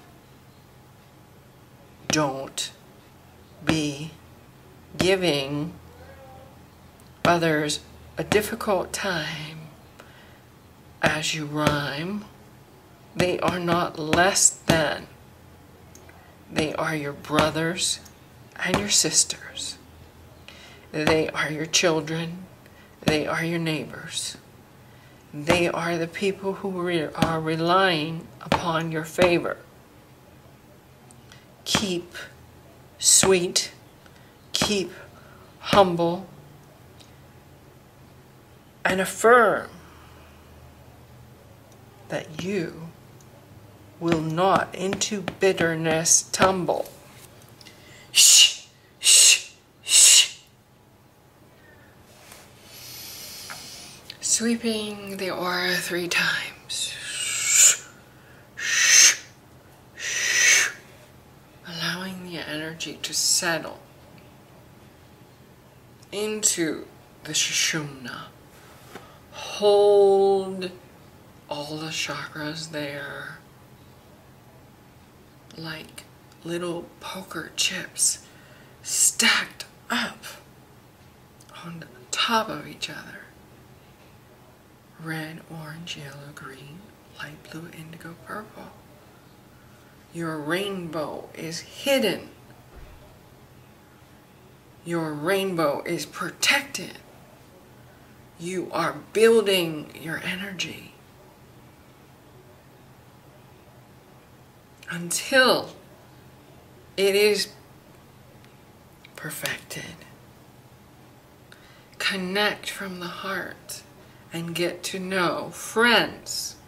Don't be giving others a difficult time as you rhyme. They are not less than. They are your brothers and your sisters. They are your children. They are your neighbors. They are the people who are relying upon your favor. Keep sweet, keep humble, and affirm that you will not into bitterness tumble. Shh, shh, shh. Sweeping the aura 3 times. Shh, shh, shh. Allowing the energy to settle into the Sushumna. Hold all the chakras there like little poker chips stacked up on the top of each other. Red, orange, yellow, green, light blue, indigo, purple. Your rainbow is hidden. Your rainbow is protected. You are building your energy until it is perfected. Connect from the heart and get to know friends.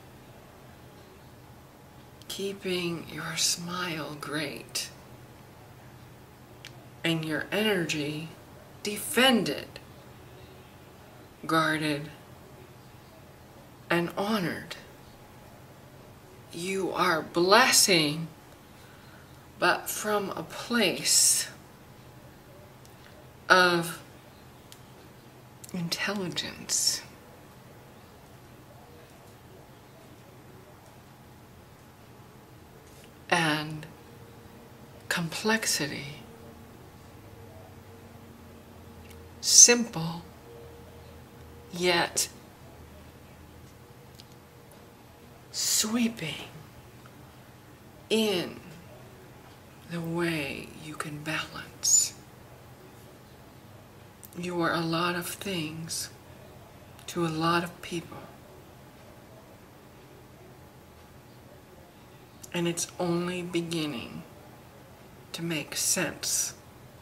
Keeping your smile great and your energy defended, guarded, and honored. You are blessing, but from a place of intelligence. And complexity. Simple, yet sweeping in the way you can balance. You are a lot of things to a lot of people. And it's only beginning to make sense.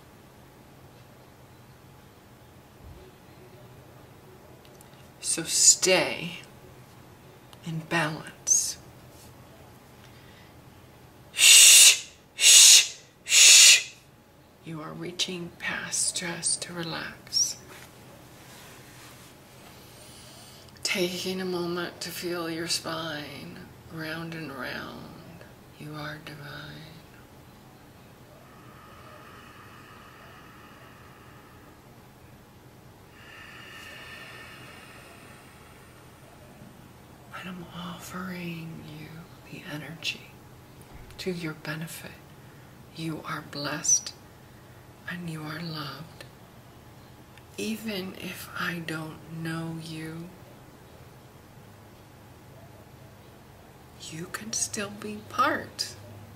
So stay in balance. Shh, shh, shh. You are reaching past stress to relax. Taking a moment to feel your spine round and round. You are divine. And I'm offering you the energy to your benefit You are blessed and you are loved. Even if I don't know you, you can still be part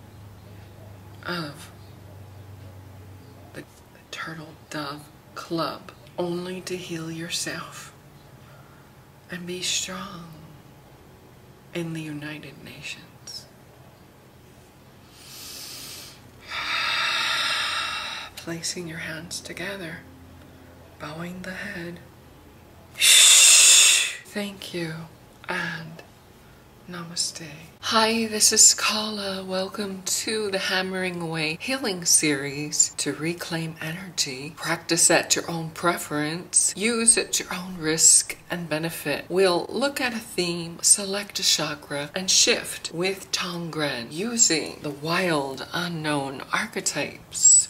of the Turtle Dove Club, only to heal yourself and be strong in the United Nations. Placing your hands together, bowing the head. Thank you, and namaste. Hi, this is Kala. Welcome to the Hammering Away Healing Series to reclaim energy. Practice at your own preference. Use at your own risk and benefit. We'll look at a theme, select a chakra, and shift with Tongren using the wild, unknown archetypes.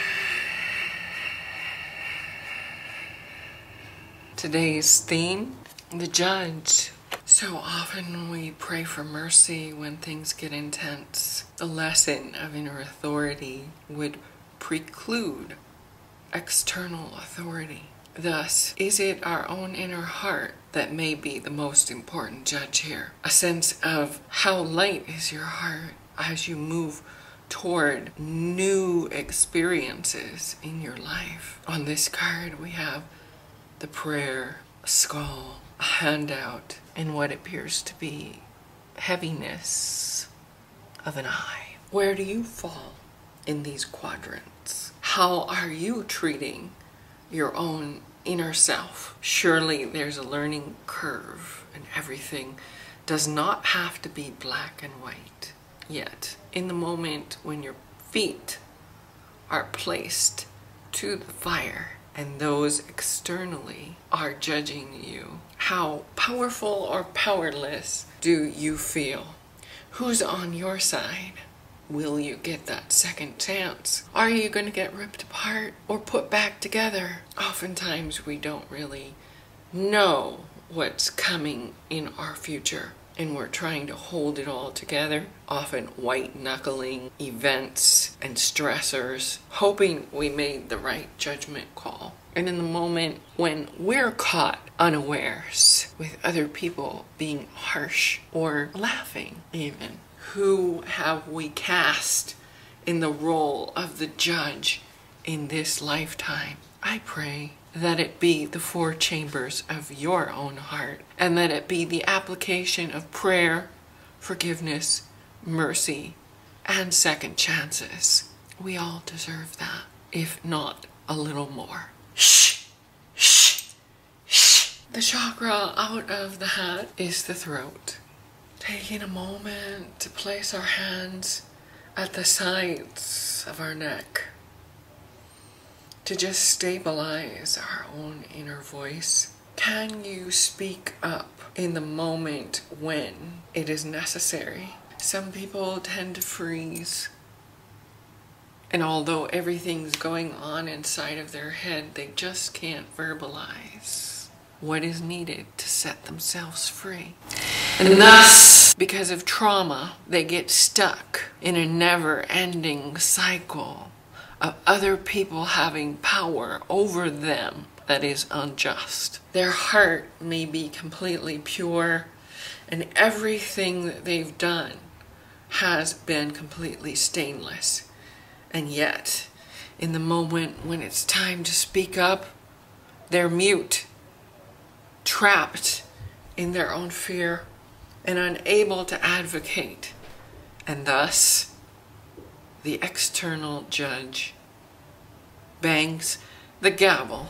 Today's theme, the Judge. So often we pray for mercy when things get intense. The lesson of inner authority would preclude external authority. Thus, is it our own inner heart that may be the most important judge here? A sense of how light is your heart as you move toward new experiences in your life. On this card we have the prayer, a skull, a handout, and what appears to be heaviness of an eye. Where do you fall in these quadrants? How are you treating your own inner self? Surely there's a learning curve, and everything does not have to be black and white. Yet, in the moment when your feet are placed to the fire, and those externally are judging you, how powerful or powerless do you feel? Who's on your side? Will you get that second chance? Are you going to get ripped apart or put back together? Oftentimes we don't really know what's coming in our future, and we're trying to hold it all together, often white-knuckling events and stressors, hoping we made the right judgment call. And in the moment when we're caught unawares with other people being harsh or laughing even, who have we cast in the role of the judge in this lifetime? I pray that it be the four chambers of your own heart, and that it be the application of prayer, forgiveness, mercy, and second chances. We all deserve that, if not a little more. Shh, shh, shh. The chakra out of the hat is the throat. Taking a moment to place our hands at the sides of our neck, to just stabilize our own inner voice. Can you speak up in the moment when it is necessary? Some people tend to freeze, and although everything's going on inside of their head, they just can't verbalize what is needed to set themselves free. And thus, because of trauma, they get stuck in a never-ending cycle of other people having power over them that is unjust. Their heart may be completely pure, and everything that they've done has been completely stainless. And yet, in the moment when it's time to speak up, they're mute, trapped in their own fear, and unable to advocate. And thus, the external judge bangs the gavel,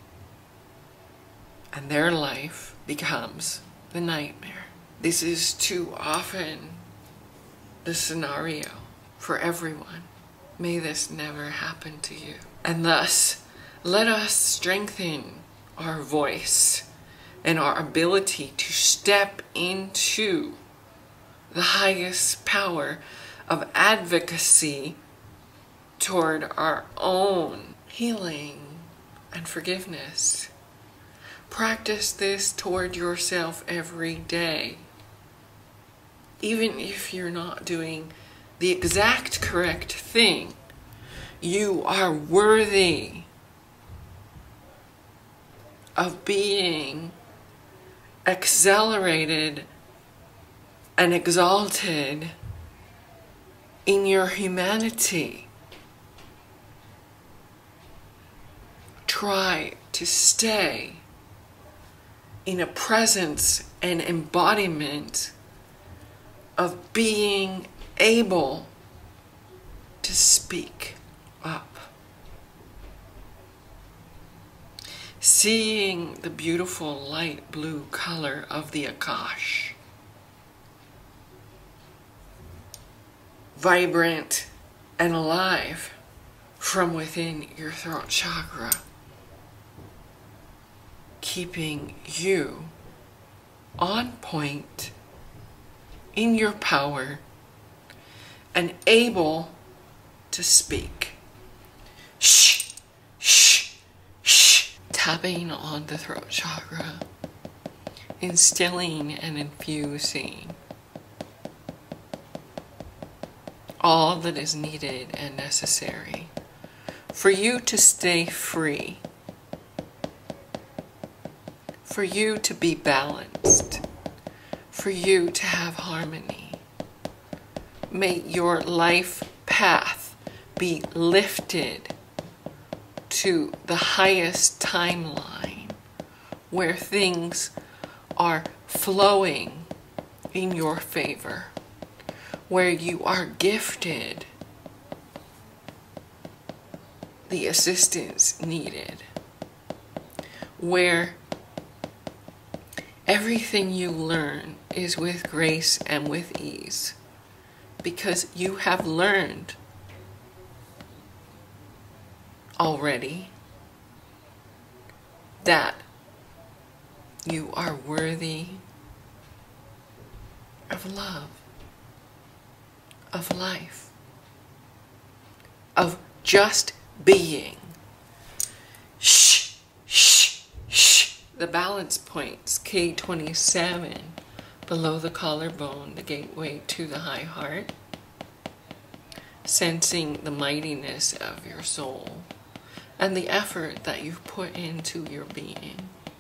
and their life becomes the nightmare. This is too often the scenario for everyone. May this never happen to you. And thus, let us strengthen our voice and our ability to step into the highest power of advocacy toward our own healing and forgiveness. Practice this toward yourself every day. Even if you're not doing the exact correct thing, You are worthy of being accelerated and exalted in your humanity. Try to stay in a presence and embodiment of being able to speak up. Seeing the beautiful light blue color of the Akash, vibrant and alive from within your throat chakra, keeping you on point in your power and able to speak. Shh, shh, shh. Tapping on the throat chakra, instilling and infusing all that is needed and necessary for you to stay free, for you to be balanced, for you to have harmony. May your life path be lifted to the highest timeline where things are flowing in your favor, where you are gifted the assistance needed, where everything you learn is with grace and with ease, because you have learned already that you are worthy of love, of life, of just being. Shh, shh, shh. The balance points, K27, below the collarbone, the gateway to the high heart, sensing the mightiness of your soul and the effort that you've put into your being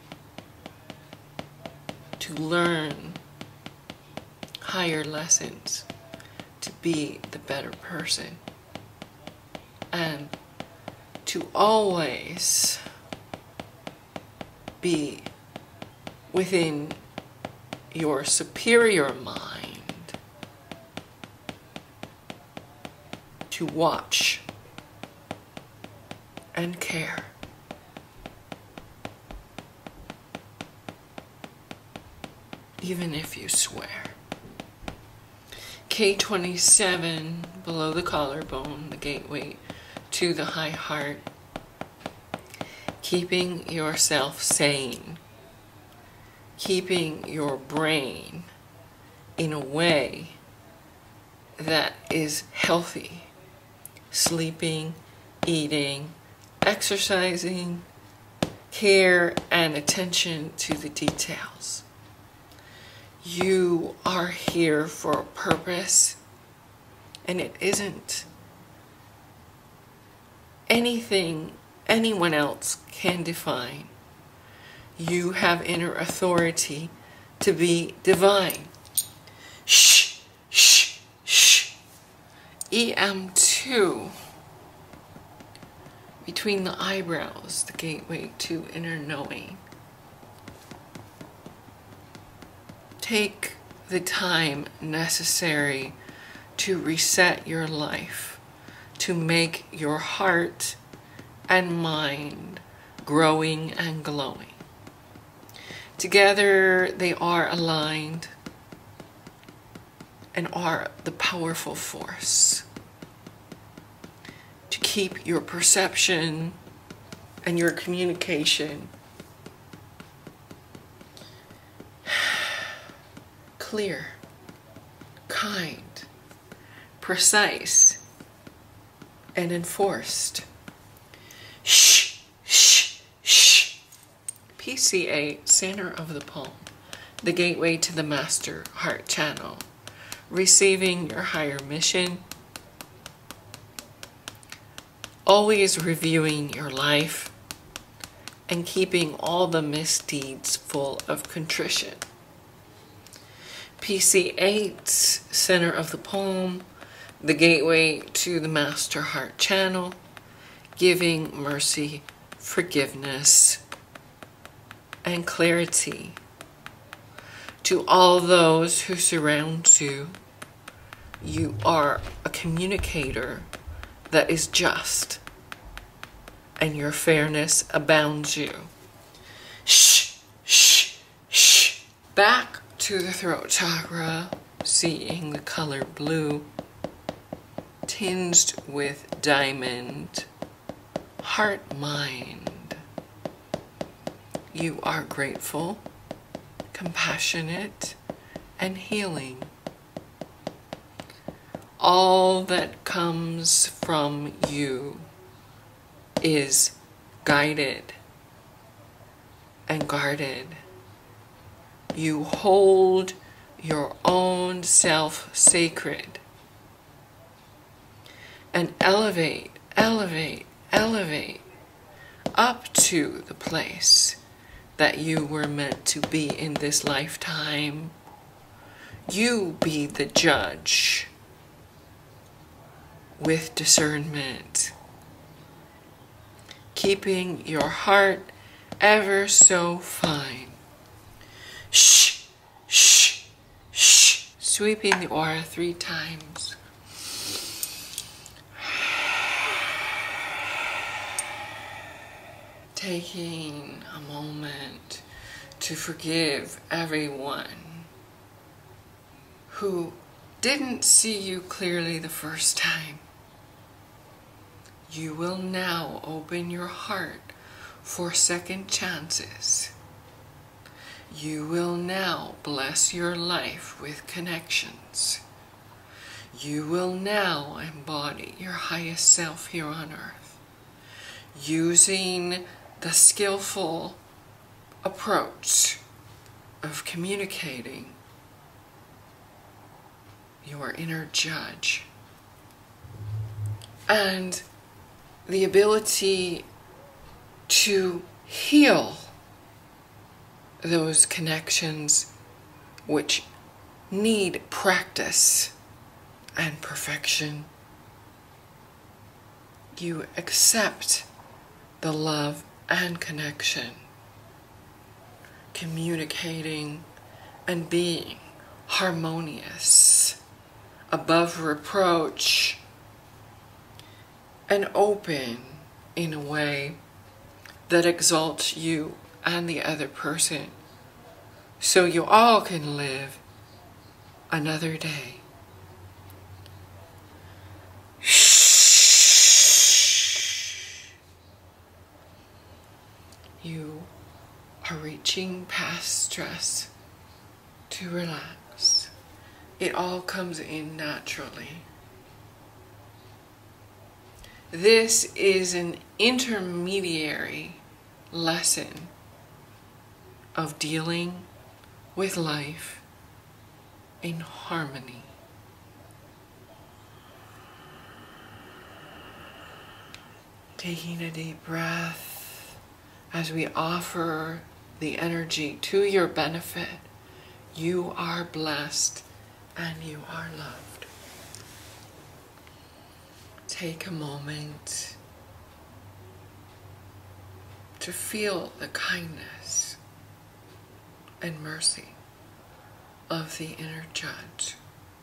to learn higher lessons, to be the better person, and to always be within your superior mind, to watch and care. Even if you swear. K27, below the collarbone, the gateway to the high heart. Keeping yourself sane. Keeping your brain in a way that is healthy. Sleeping, eating, exercising, care and attention to the details. You are here for a purpose, and it isn't anything anyone else can define. You have inner authority to be divine. Shh, shh, shh. EM2, between the eyebrows, the gateway to inner knowing. Take the time necessary to reset your life, to make your heart and mind growing and glowing. Together they are aligned and are the powerful force to keep your perception and your communication clear, kind, precise, and enforced. Shh, shh, shh. PCA, center of the palm, the gateway to the master heart channel, receiving your higher mission, always reviewing your life and keeping all the misdeeds full of contrition. PC8, center of the poem, the gateway to the Master Heart Channel, giving mercy, forgiveness, and clarity to all those who surround you. You are a communicator that is just, and your fairness abounds you. Shh, shh, shh. Back to the throat chakra, seeing the color blue, tinged with diamond, heart, mind. You are grateful, compassionate, and healing. All that comes from you is guided and guarded. You hold your own self sacred and elevate, elevate, elevate up to the place that you were meant to be in this lifetime. You be the judge with discernment, keeping your heart ever so fine. Shh, shh, shh. Sweeping the aura 3 times. Taking a moment to forgive everyone who didn't see you clearly the first time. You will now open your heart for second chances. You will now bless your life with connections. You will now embody your highest self here on earth, using the skillful approach of communicating your inner judge and the ability to heal those connections which need practice and perfection. You accept the love and connection, communicating and being harmonious, above reproach, and open in a way that exalts you and the other person, so you all can live another day. You are reaching past stress to relax. It all comes in naturally. This is an intermediary lesson of dealing with life in harmony. Taking a deep breath as we offer the energy to your benefit. You are blessed and you are loved. Take a moment to feel the kindness and mercy of the inner judge.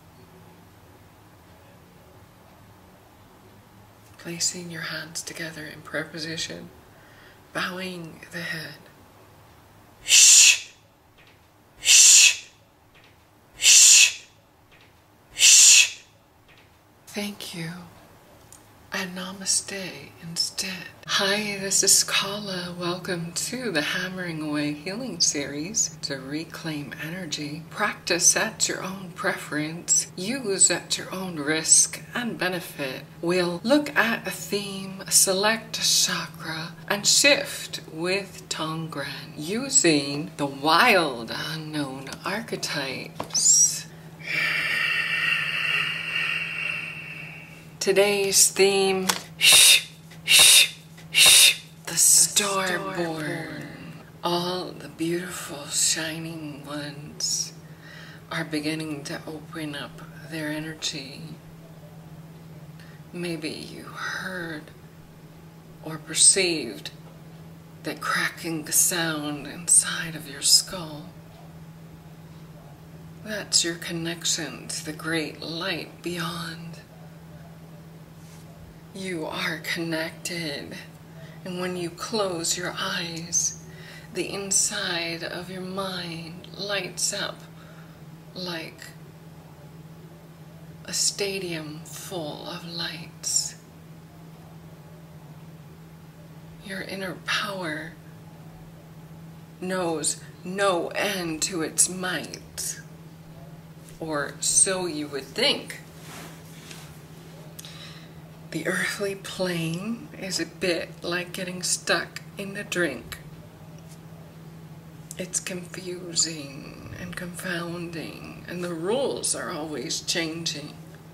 Placing your hands together in prayer position, bowing the head. Shh, shh, shh, shh. Thank you. And namaste instead. Hi, this is Kala. Welcome to the Hammering Away Healing Series. To reclaim energy, practice at your own preference, use at your own risk and benefit. We'll look at a theme, select a chakra, and shift with Tongren, using the wild unknown archetypes. Today's theme, shh, Starborn. All the beautiful shining ones are beginning to open up their energy. Maybe you heard or perceived that cracking sound inside of your skull. That's your connection to the great light beyond. You are connected, and when you close your eyes, the inside of your mind lights up like a stadium full of lights. Your inner power knows no end to its might, or so you would think. The earthly plane is a bit like getting stuck in a drink. It's confusing and confounding, and the rules are always changing.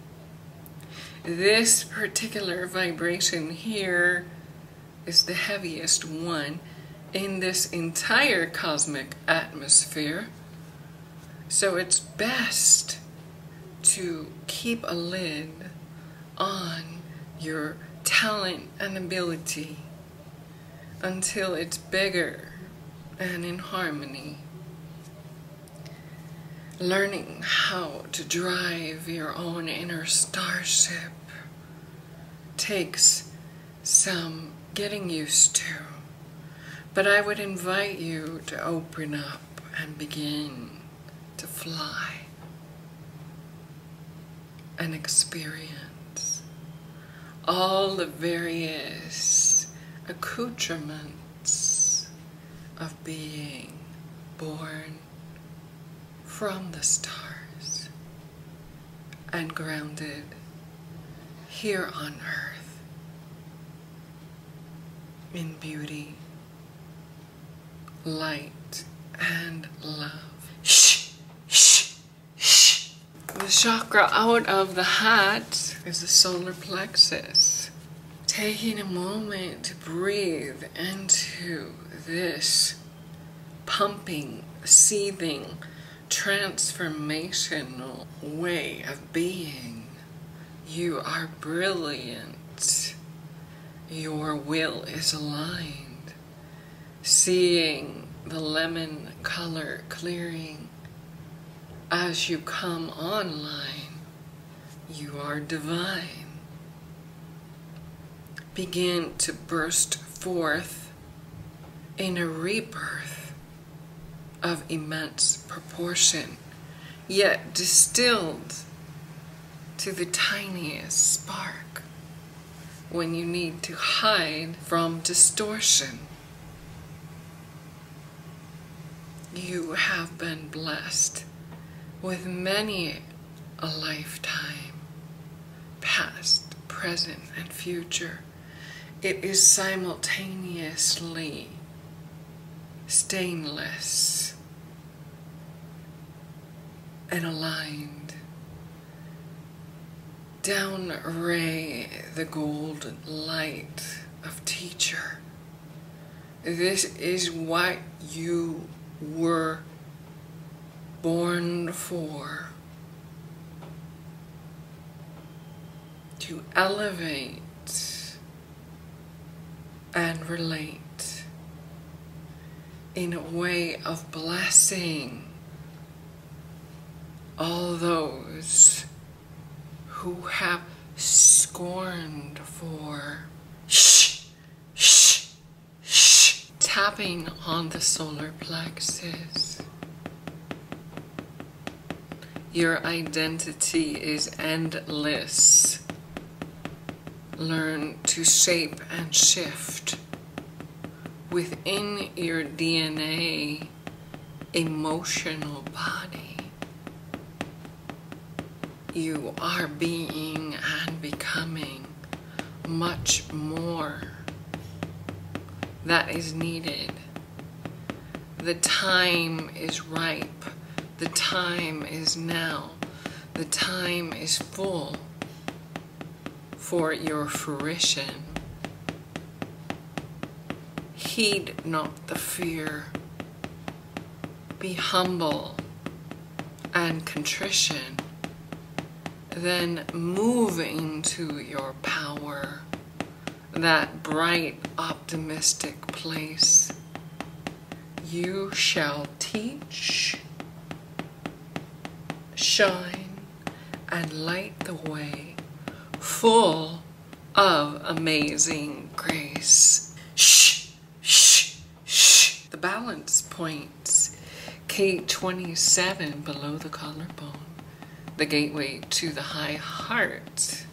This particular vibration here is the heaviest one in this entire cosmic atmosphere. So it's best to keep a lid on your talent and ability until it's bigger and in harmony. Learning how to drive your own inner starship takes some getting used to, but I would invite you to open up and begin to fly and experience all the various accoutrements of being born from the stars and grounded here on earth in beauty, light, and love. Shh, shh, shh. The chakra out of the hat is the solar plexus. Taking a moment to breathe into this pumping, seething, transformational way of being. You are brilliant. Your will is aligned. Seeing the lemon color clearing as you come online. You are divine. Begin to burst forth in a rebirth of immense proportion, yet distilled to the tiniest spark when you need to hide from distortion. You have been blessed with many a lifetime, past, present, and future. It is simultaneously stainless and aligned. Down ray the golden light of teacher. This is what you were born for. To elevate and relate in a way of blessing all those who have scorned for. Shh, shh, shh. Tapping on the solar plexus. Your identity is endless. Learn to shape and shift within your DNA emotional body. You are being and becoming much more that is needed. The time is ripe. The time is now. The time is full for your fruition. heed not the fear. Be humble and contrition, then move into your power, that bright, optimistic place. You shall teach, shine, and light the way, full of amazing grace. Shh, shh, shh. The balance points, K27 below the collarbone, the gateway to the high heart.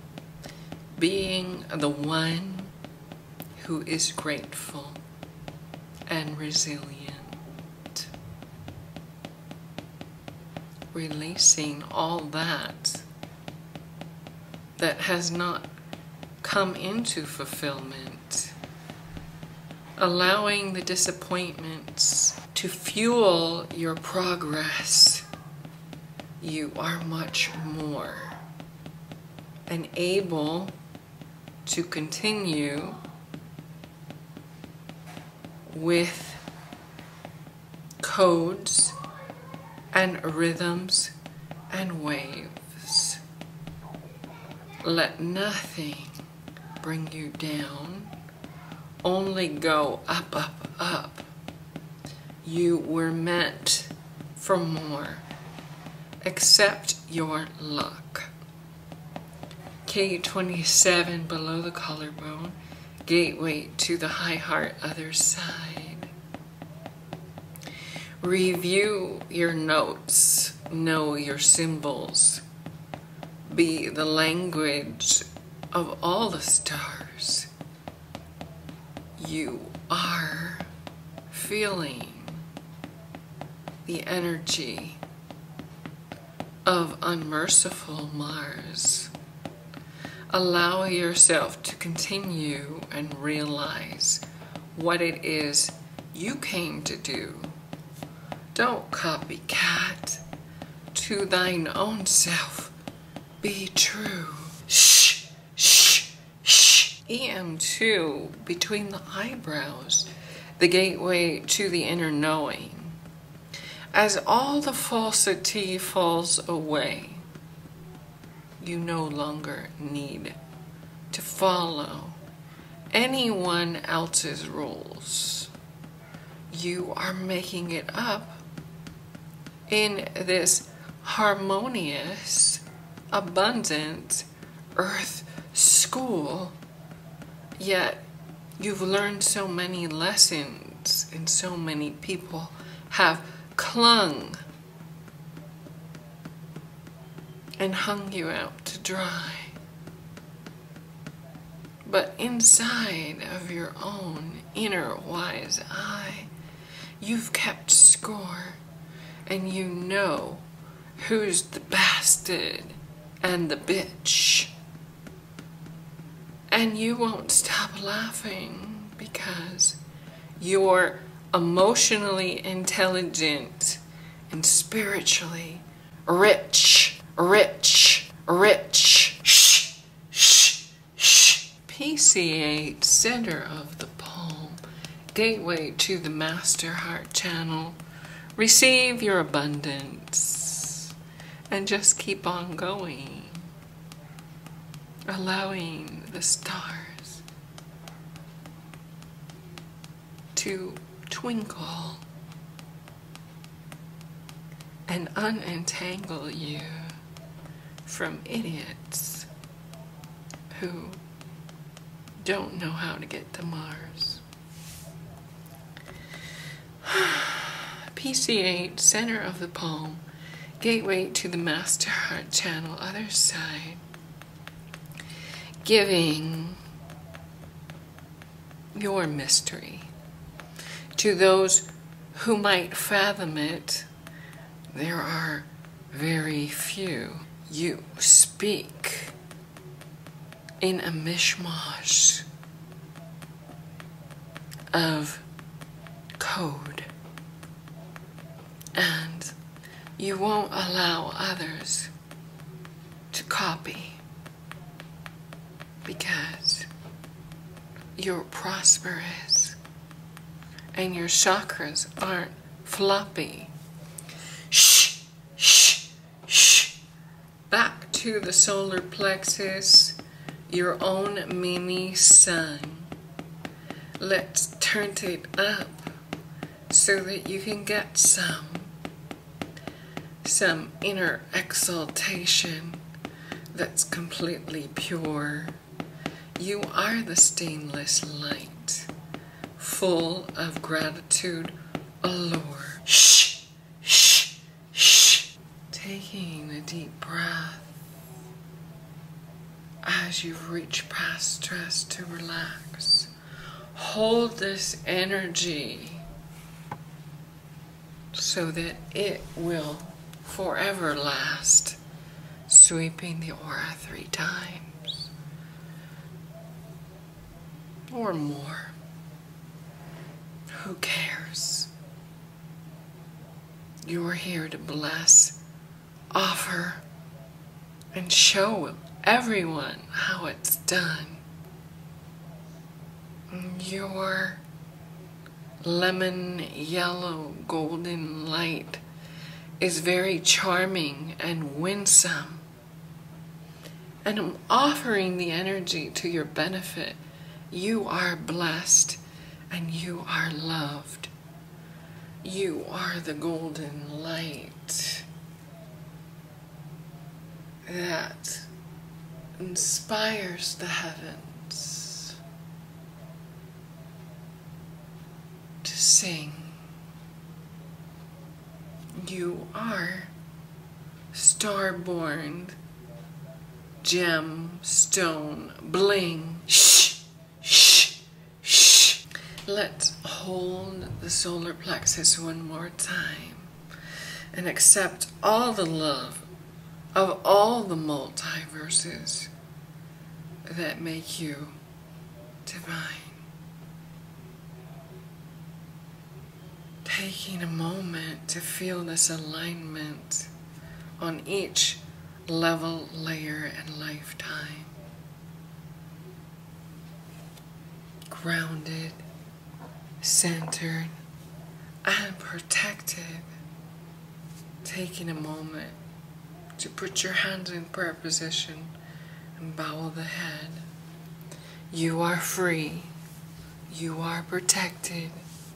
Being the one who is grateful and resilient. Releasing all that has not come into fulfillment. Allowing the disappointments to fuel your progress. You are much more and able to continue with codes and rhythms and waves. Let nothing bring you down. Only go up, up, up. You were meant for more. Accept your luck. K27 below the collarbone, gateway to the high heart, other side. Review your notes, know your symbols. Be the language of all the stars. You are feeling the energy of unmerciful Mars. Allow yourself to continue and realize what it is you came to do. Don't copycat. To thine own self be true. Shh, shh, shh. EM2 between the eyebrows, the gateway to the inner knowing. As all the falsity falls away, you no longer need to follow anyone else's rules. You are making it up in this harmonious, abundant earth school, yet you've learned so many lessons and so many people have clung and hung you out to dry. But inside of your own inner wise eye, you've kept score, and you know who's the bastard and the bitch. And you won't stop laughing because you're emotionally intelligent and spiritually rich. Rich, rich, shh, shh, shh. PCA, center of the palm, gateway to the master heart channel. Receive your abundance and just keep on going, allowing the stars to twinkle and unentangle you from idiots who don't know how to get to Mars. PC8, center of the palm, gateway to the master heart channel, other side. Giving your mystery to those who might fathom it. There are very few. You speak in a mishmash of code, and you won't allow others to copy because you're prosperous and your chakras aren't floppy. Shh, shh, shh. Back to the solar plexus, your own mini sun. Let's turn it up so that you can get some inner exaltation that's completely pure. You are the stainless light, full of gratitude allure. Shh, shh, shh. Taking a deep breath as you reach past stress to relax. Hold this energy so that it will forever last, sweeping the aura 3 times or more. Who cares? You're here to bless, offer, and show everyone how it's done. Your lemon yellow golden light is very charming and winsome, and I'm offering the energy to your benefit. You are blessed and you are loved. You are the golden light that inspires the heavens to sing. You are star-born, gemstone, bling. Shh, shh, shh. Let's hold the solar plexus one more time and accept all the love of all the multiverses that make you divine. Taking a moment to feel this alignment on each level, layer, and lifetime. Grounded, centered, and protected. Taking a moment to put your hands in prayer position and bow the head. You are free. You are protected.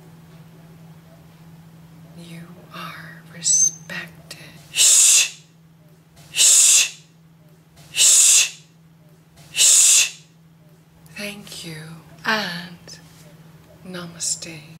You are respected. Shh! Shh! Shh! Shh! Thank you and namaste.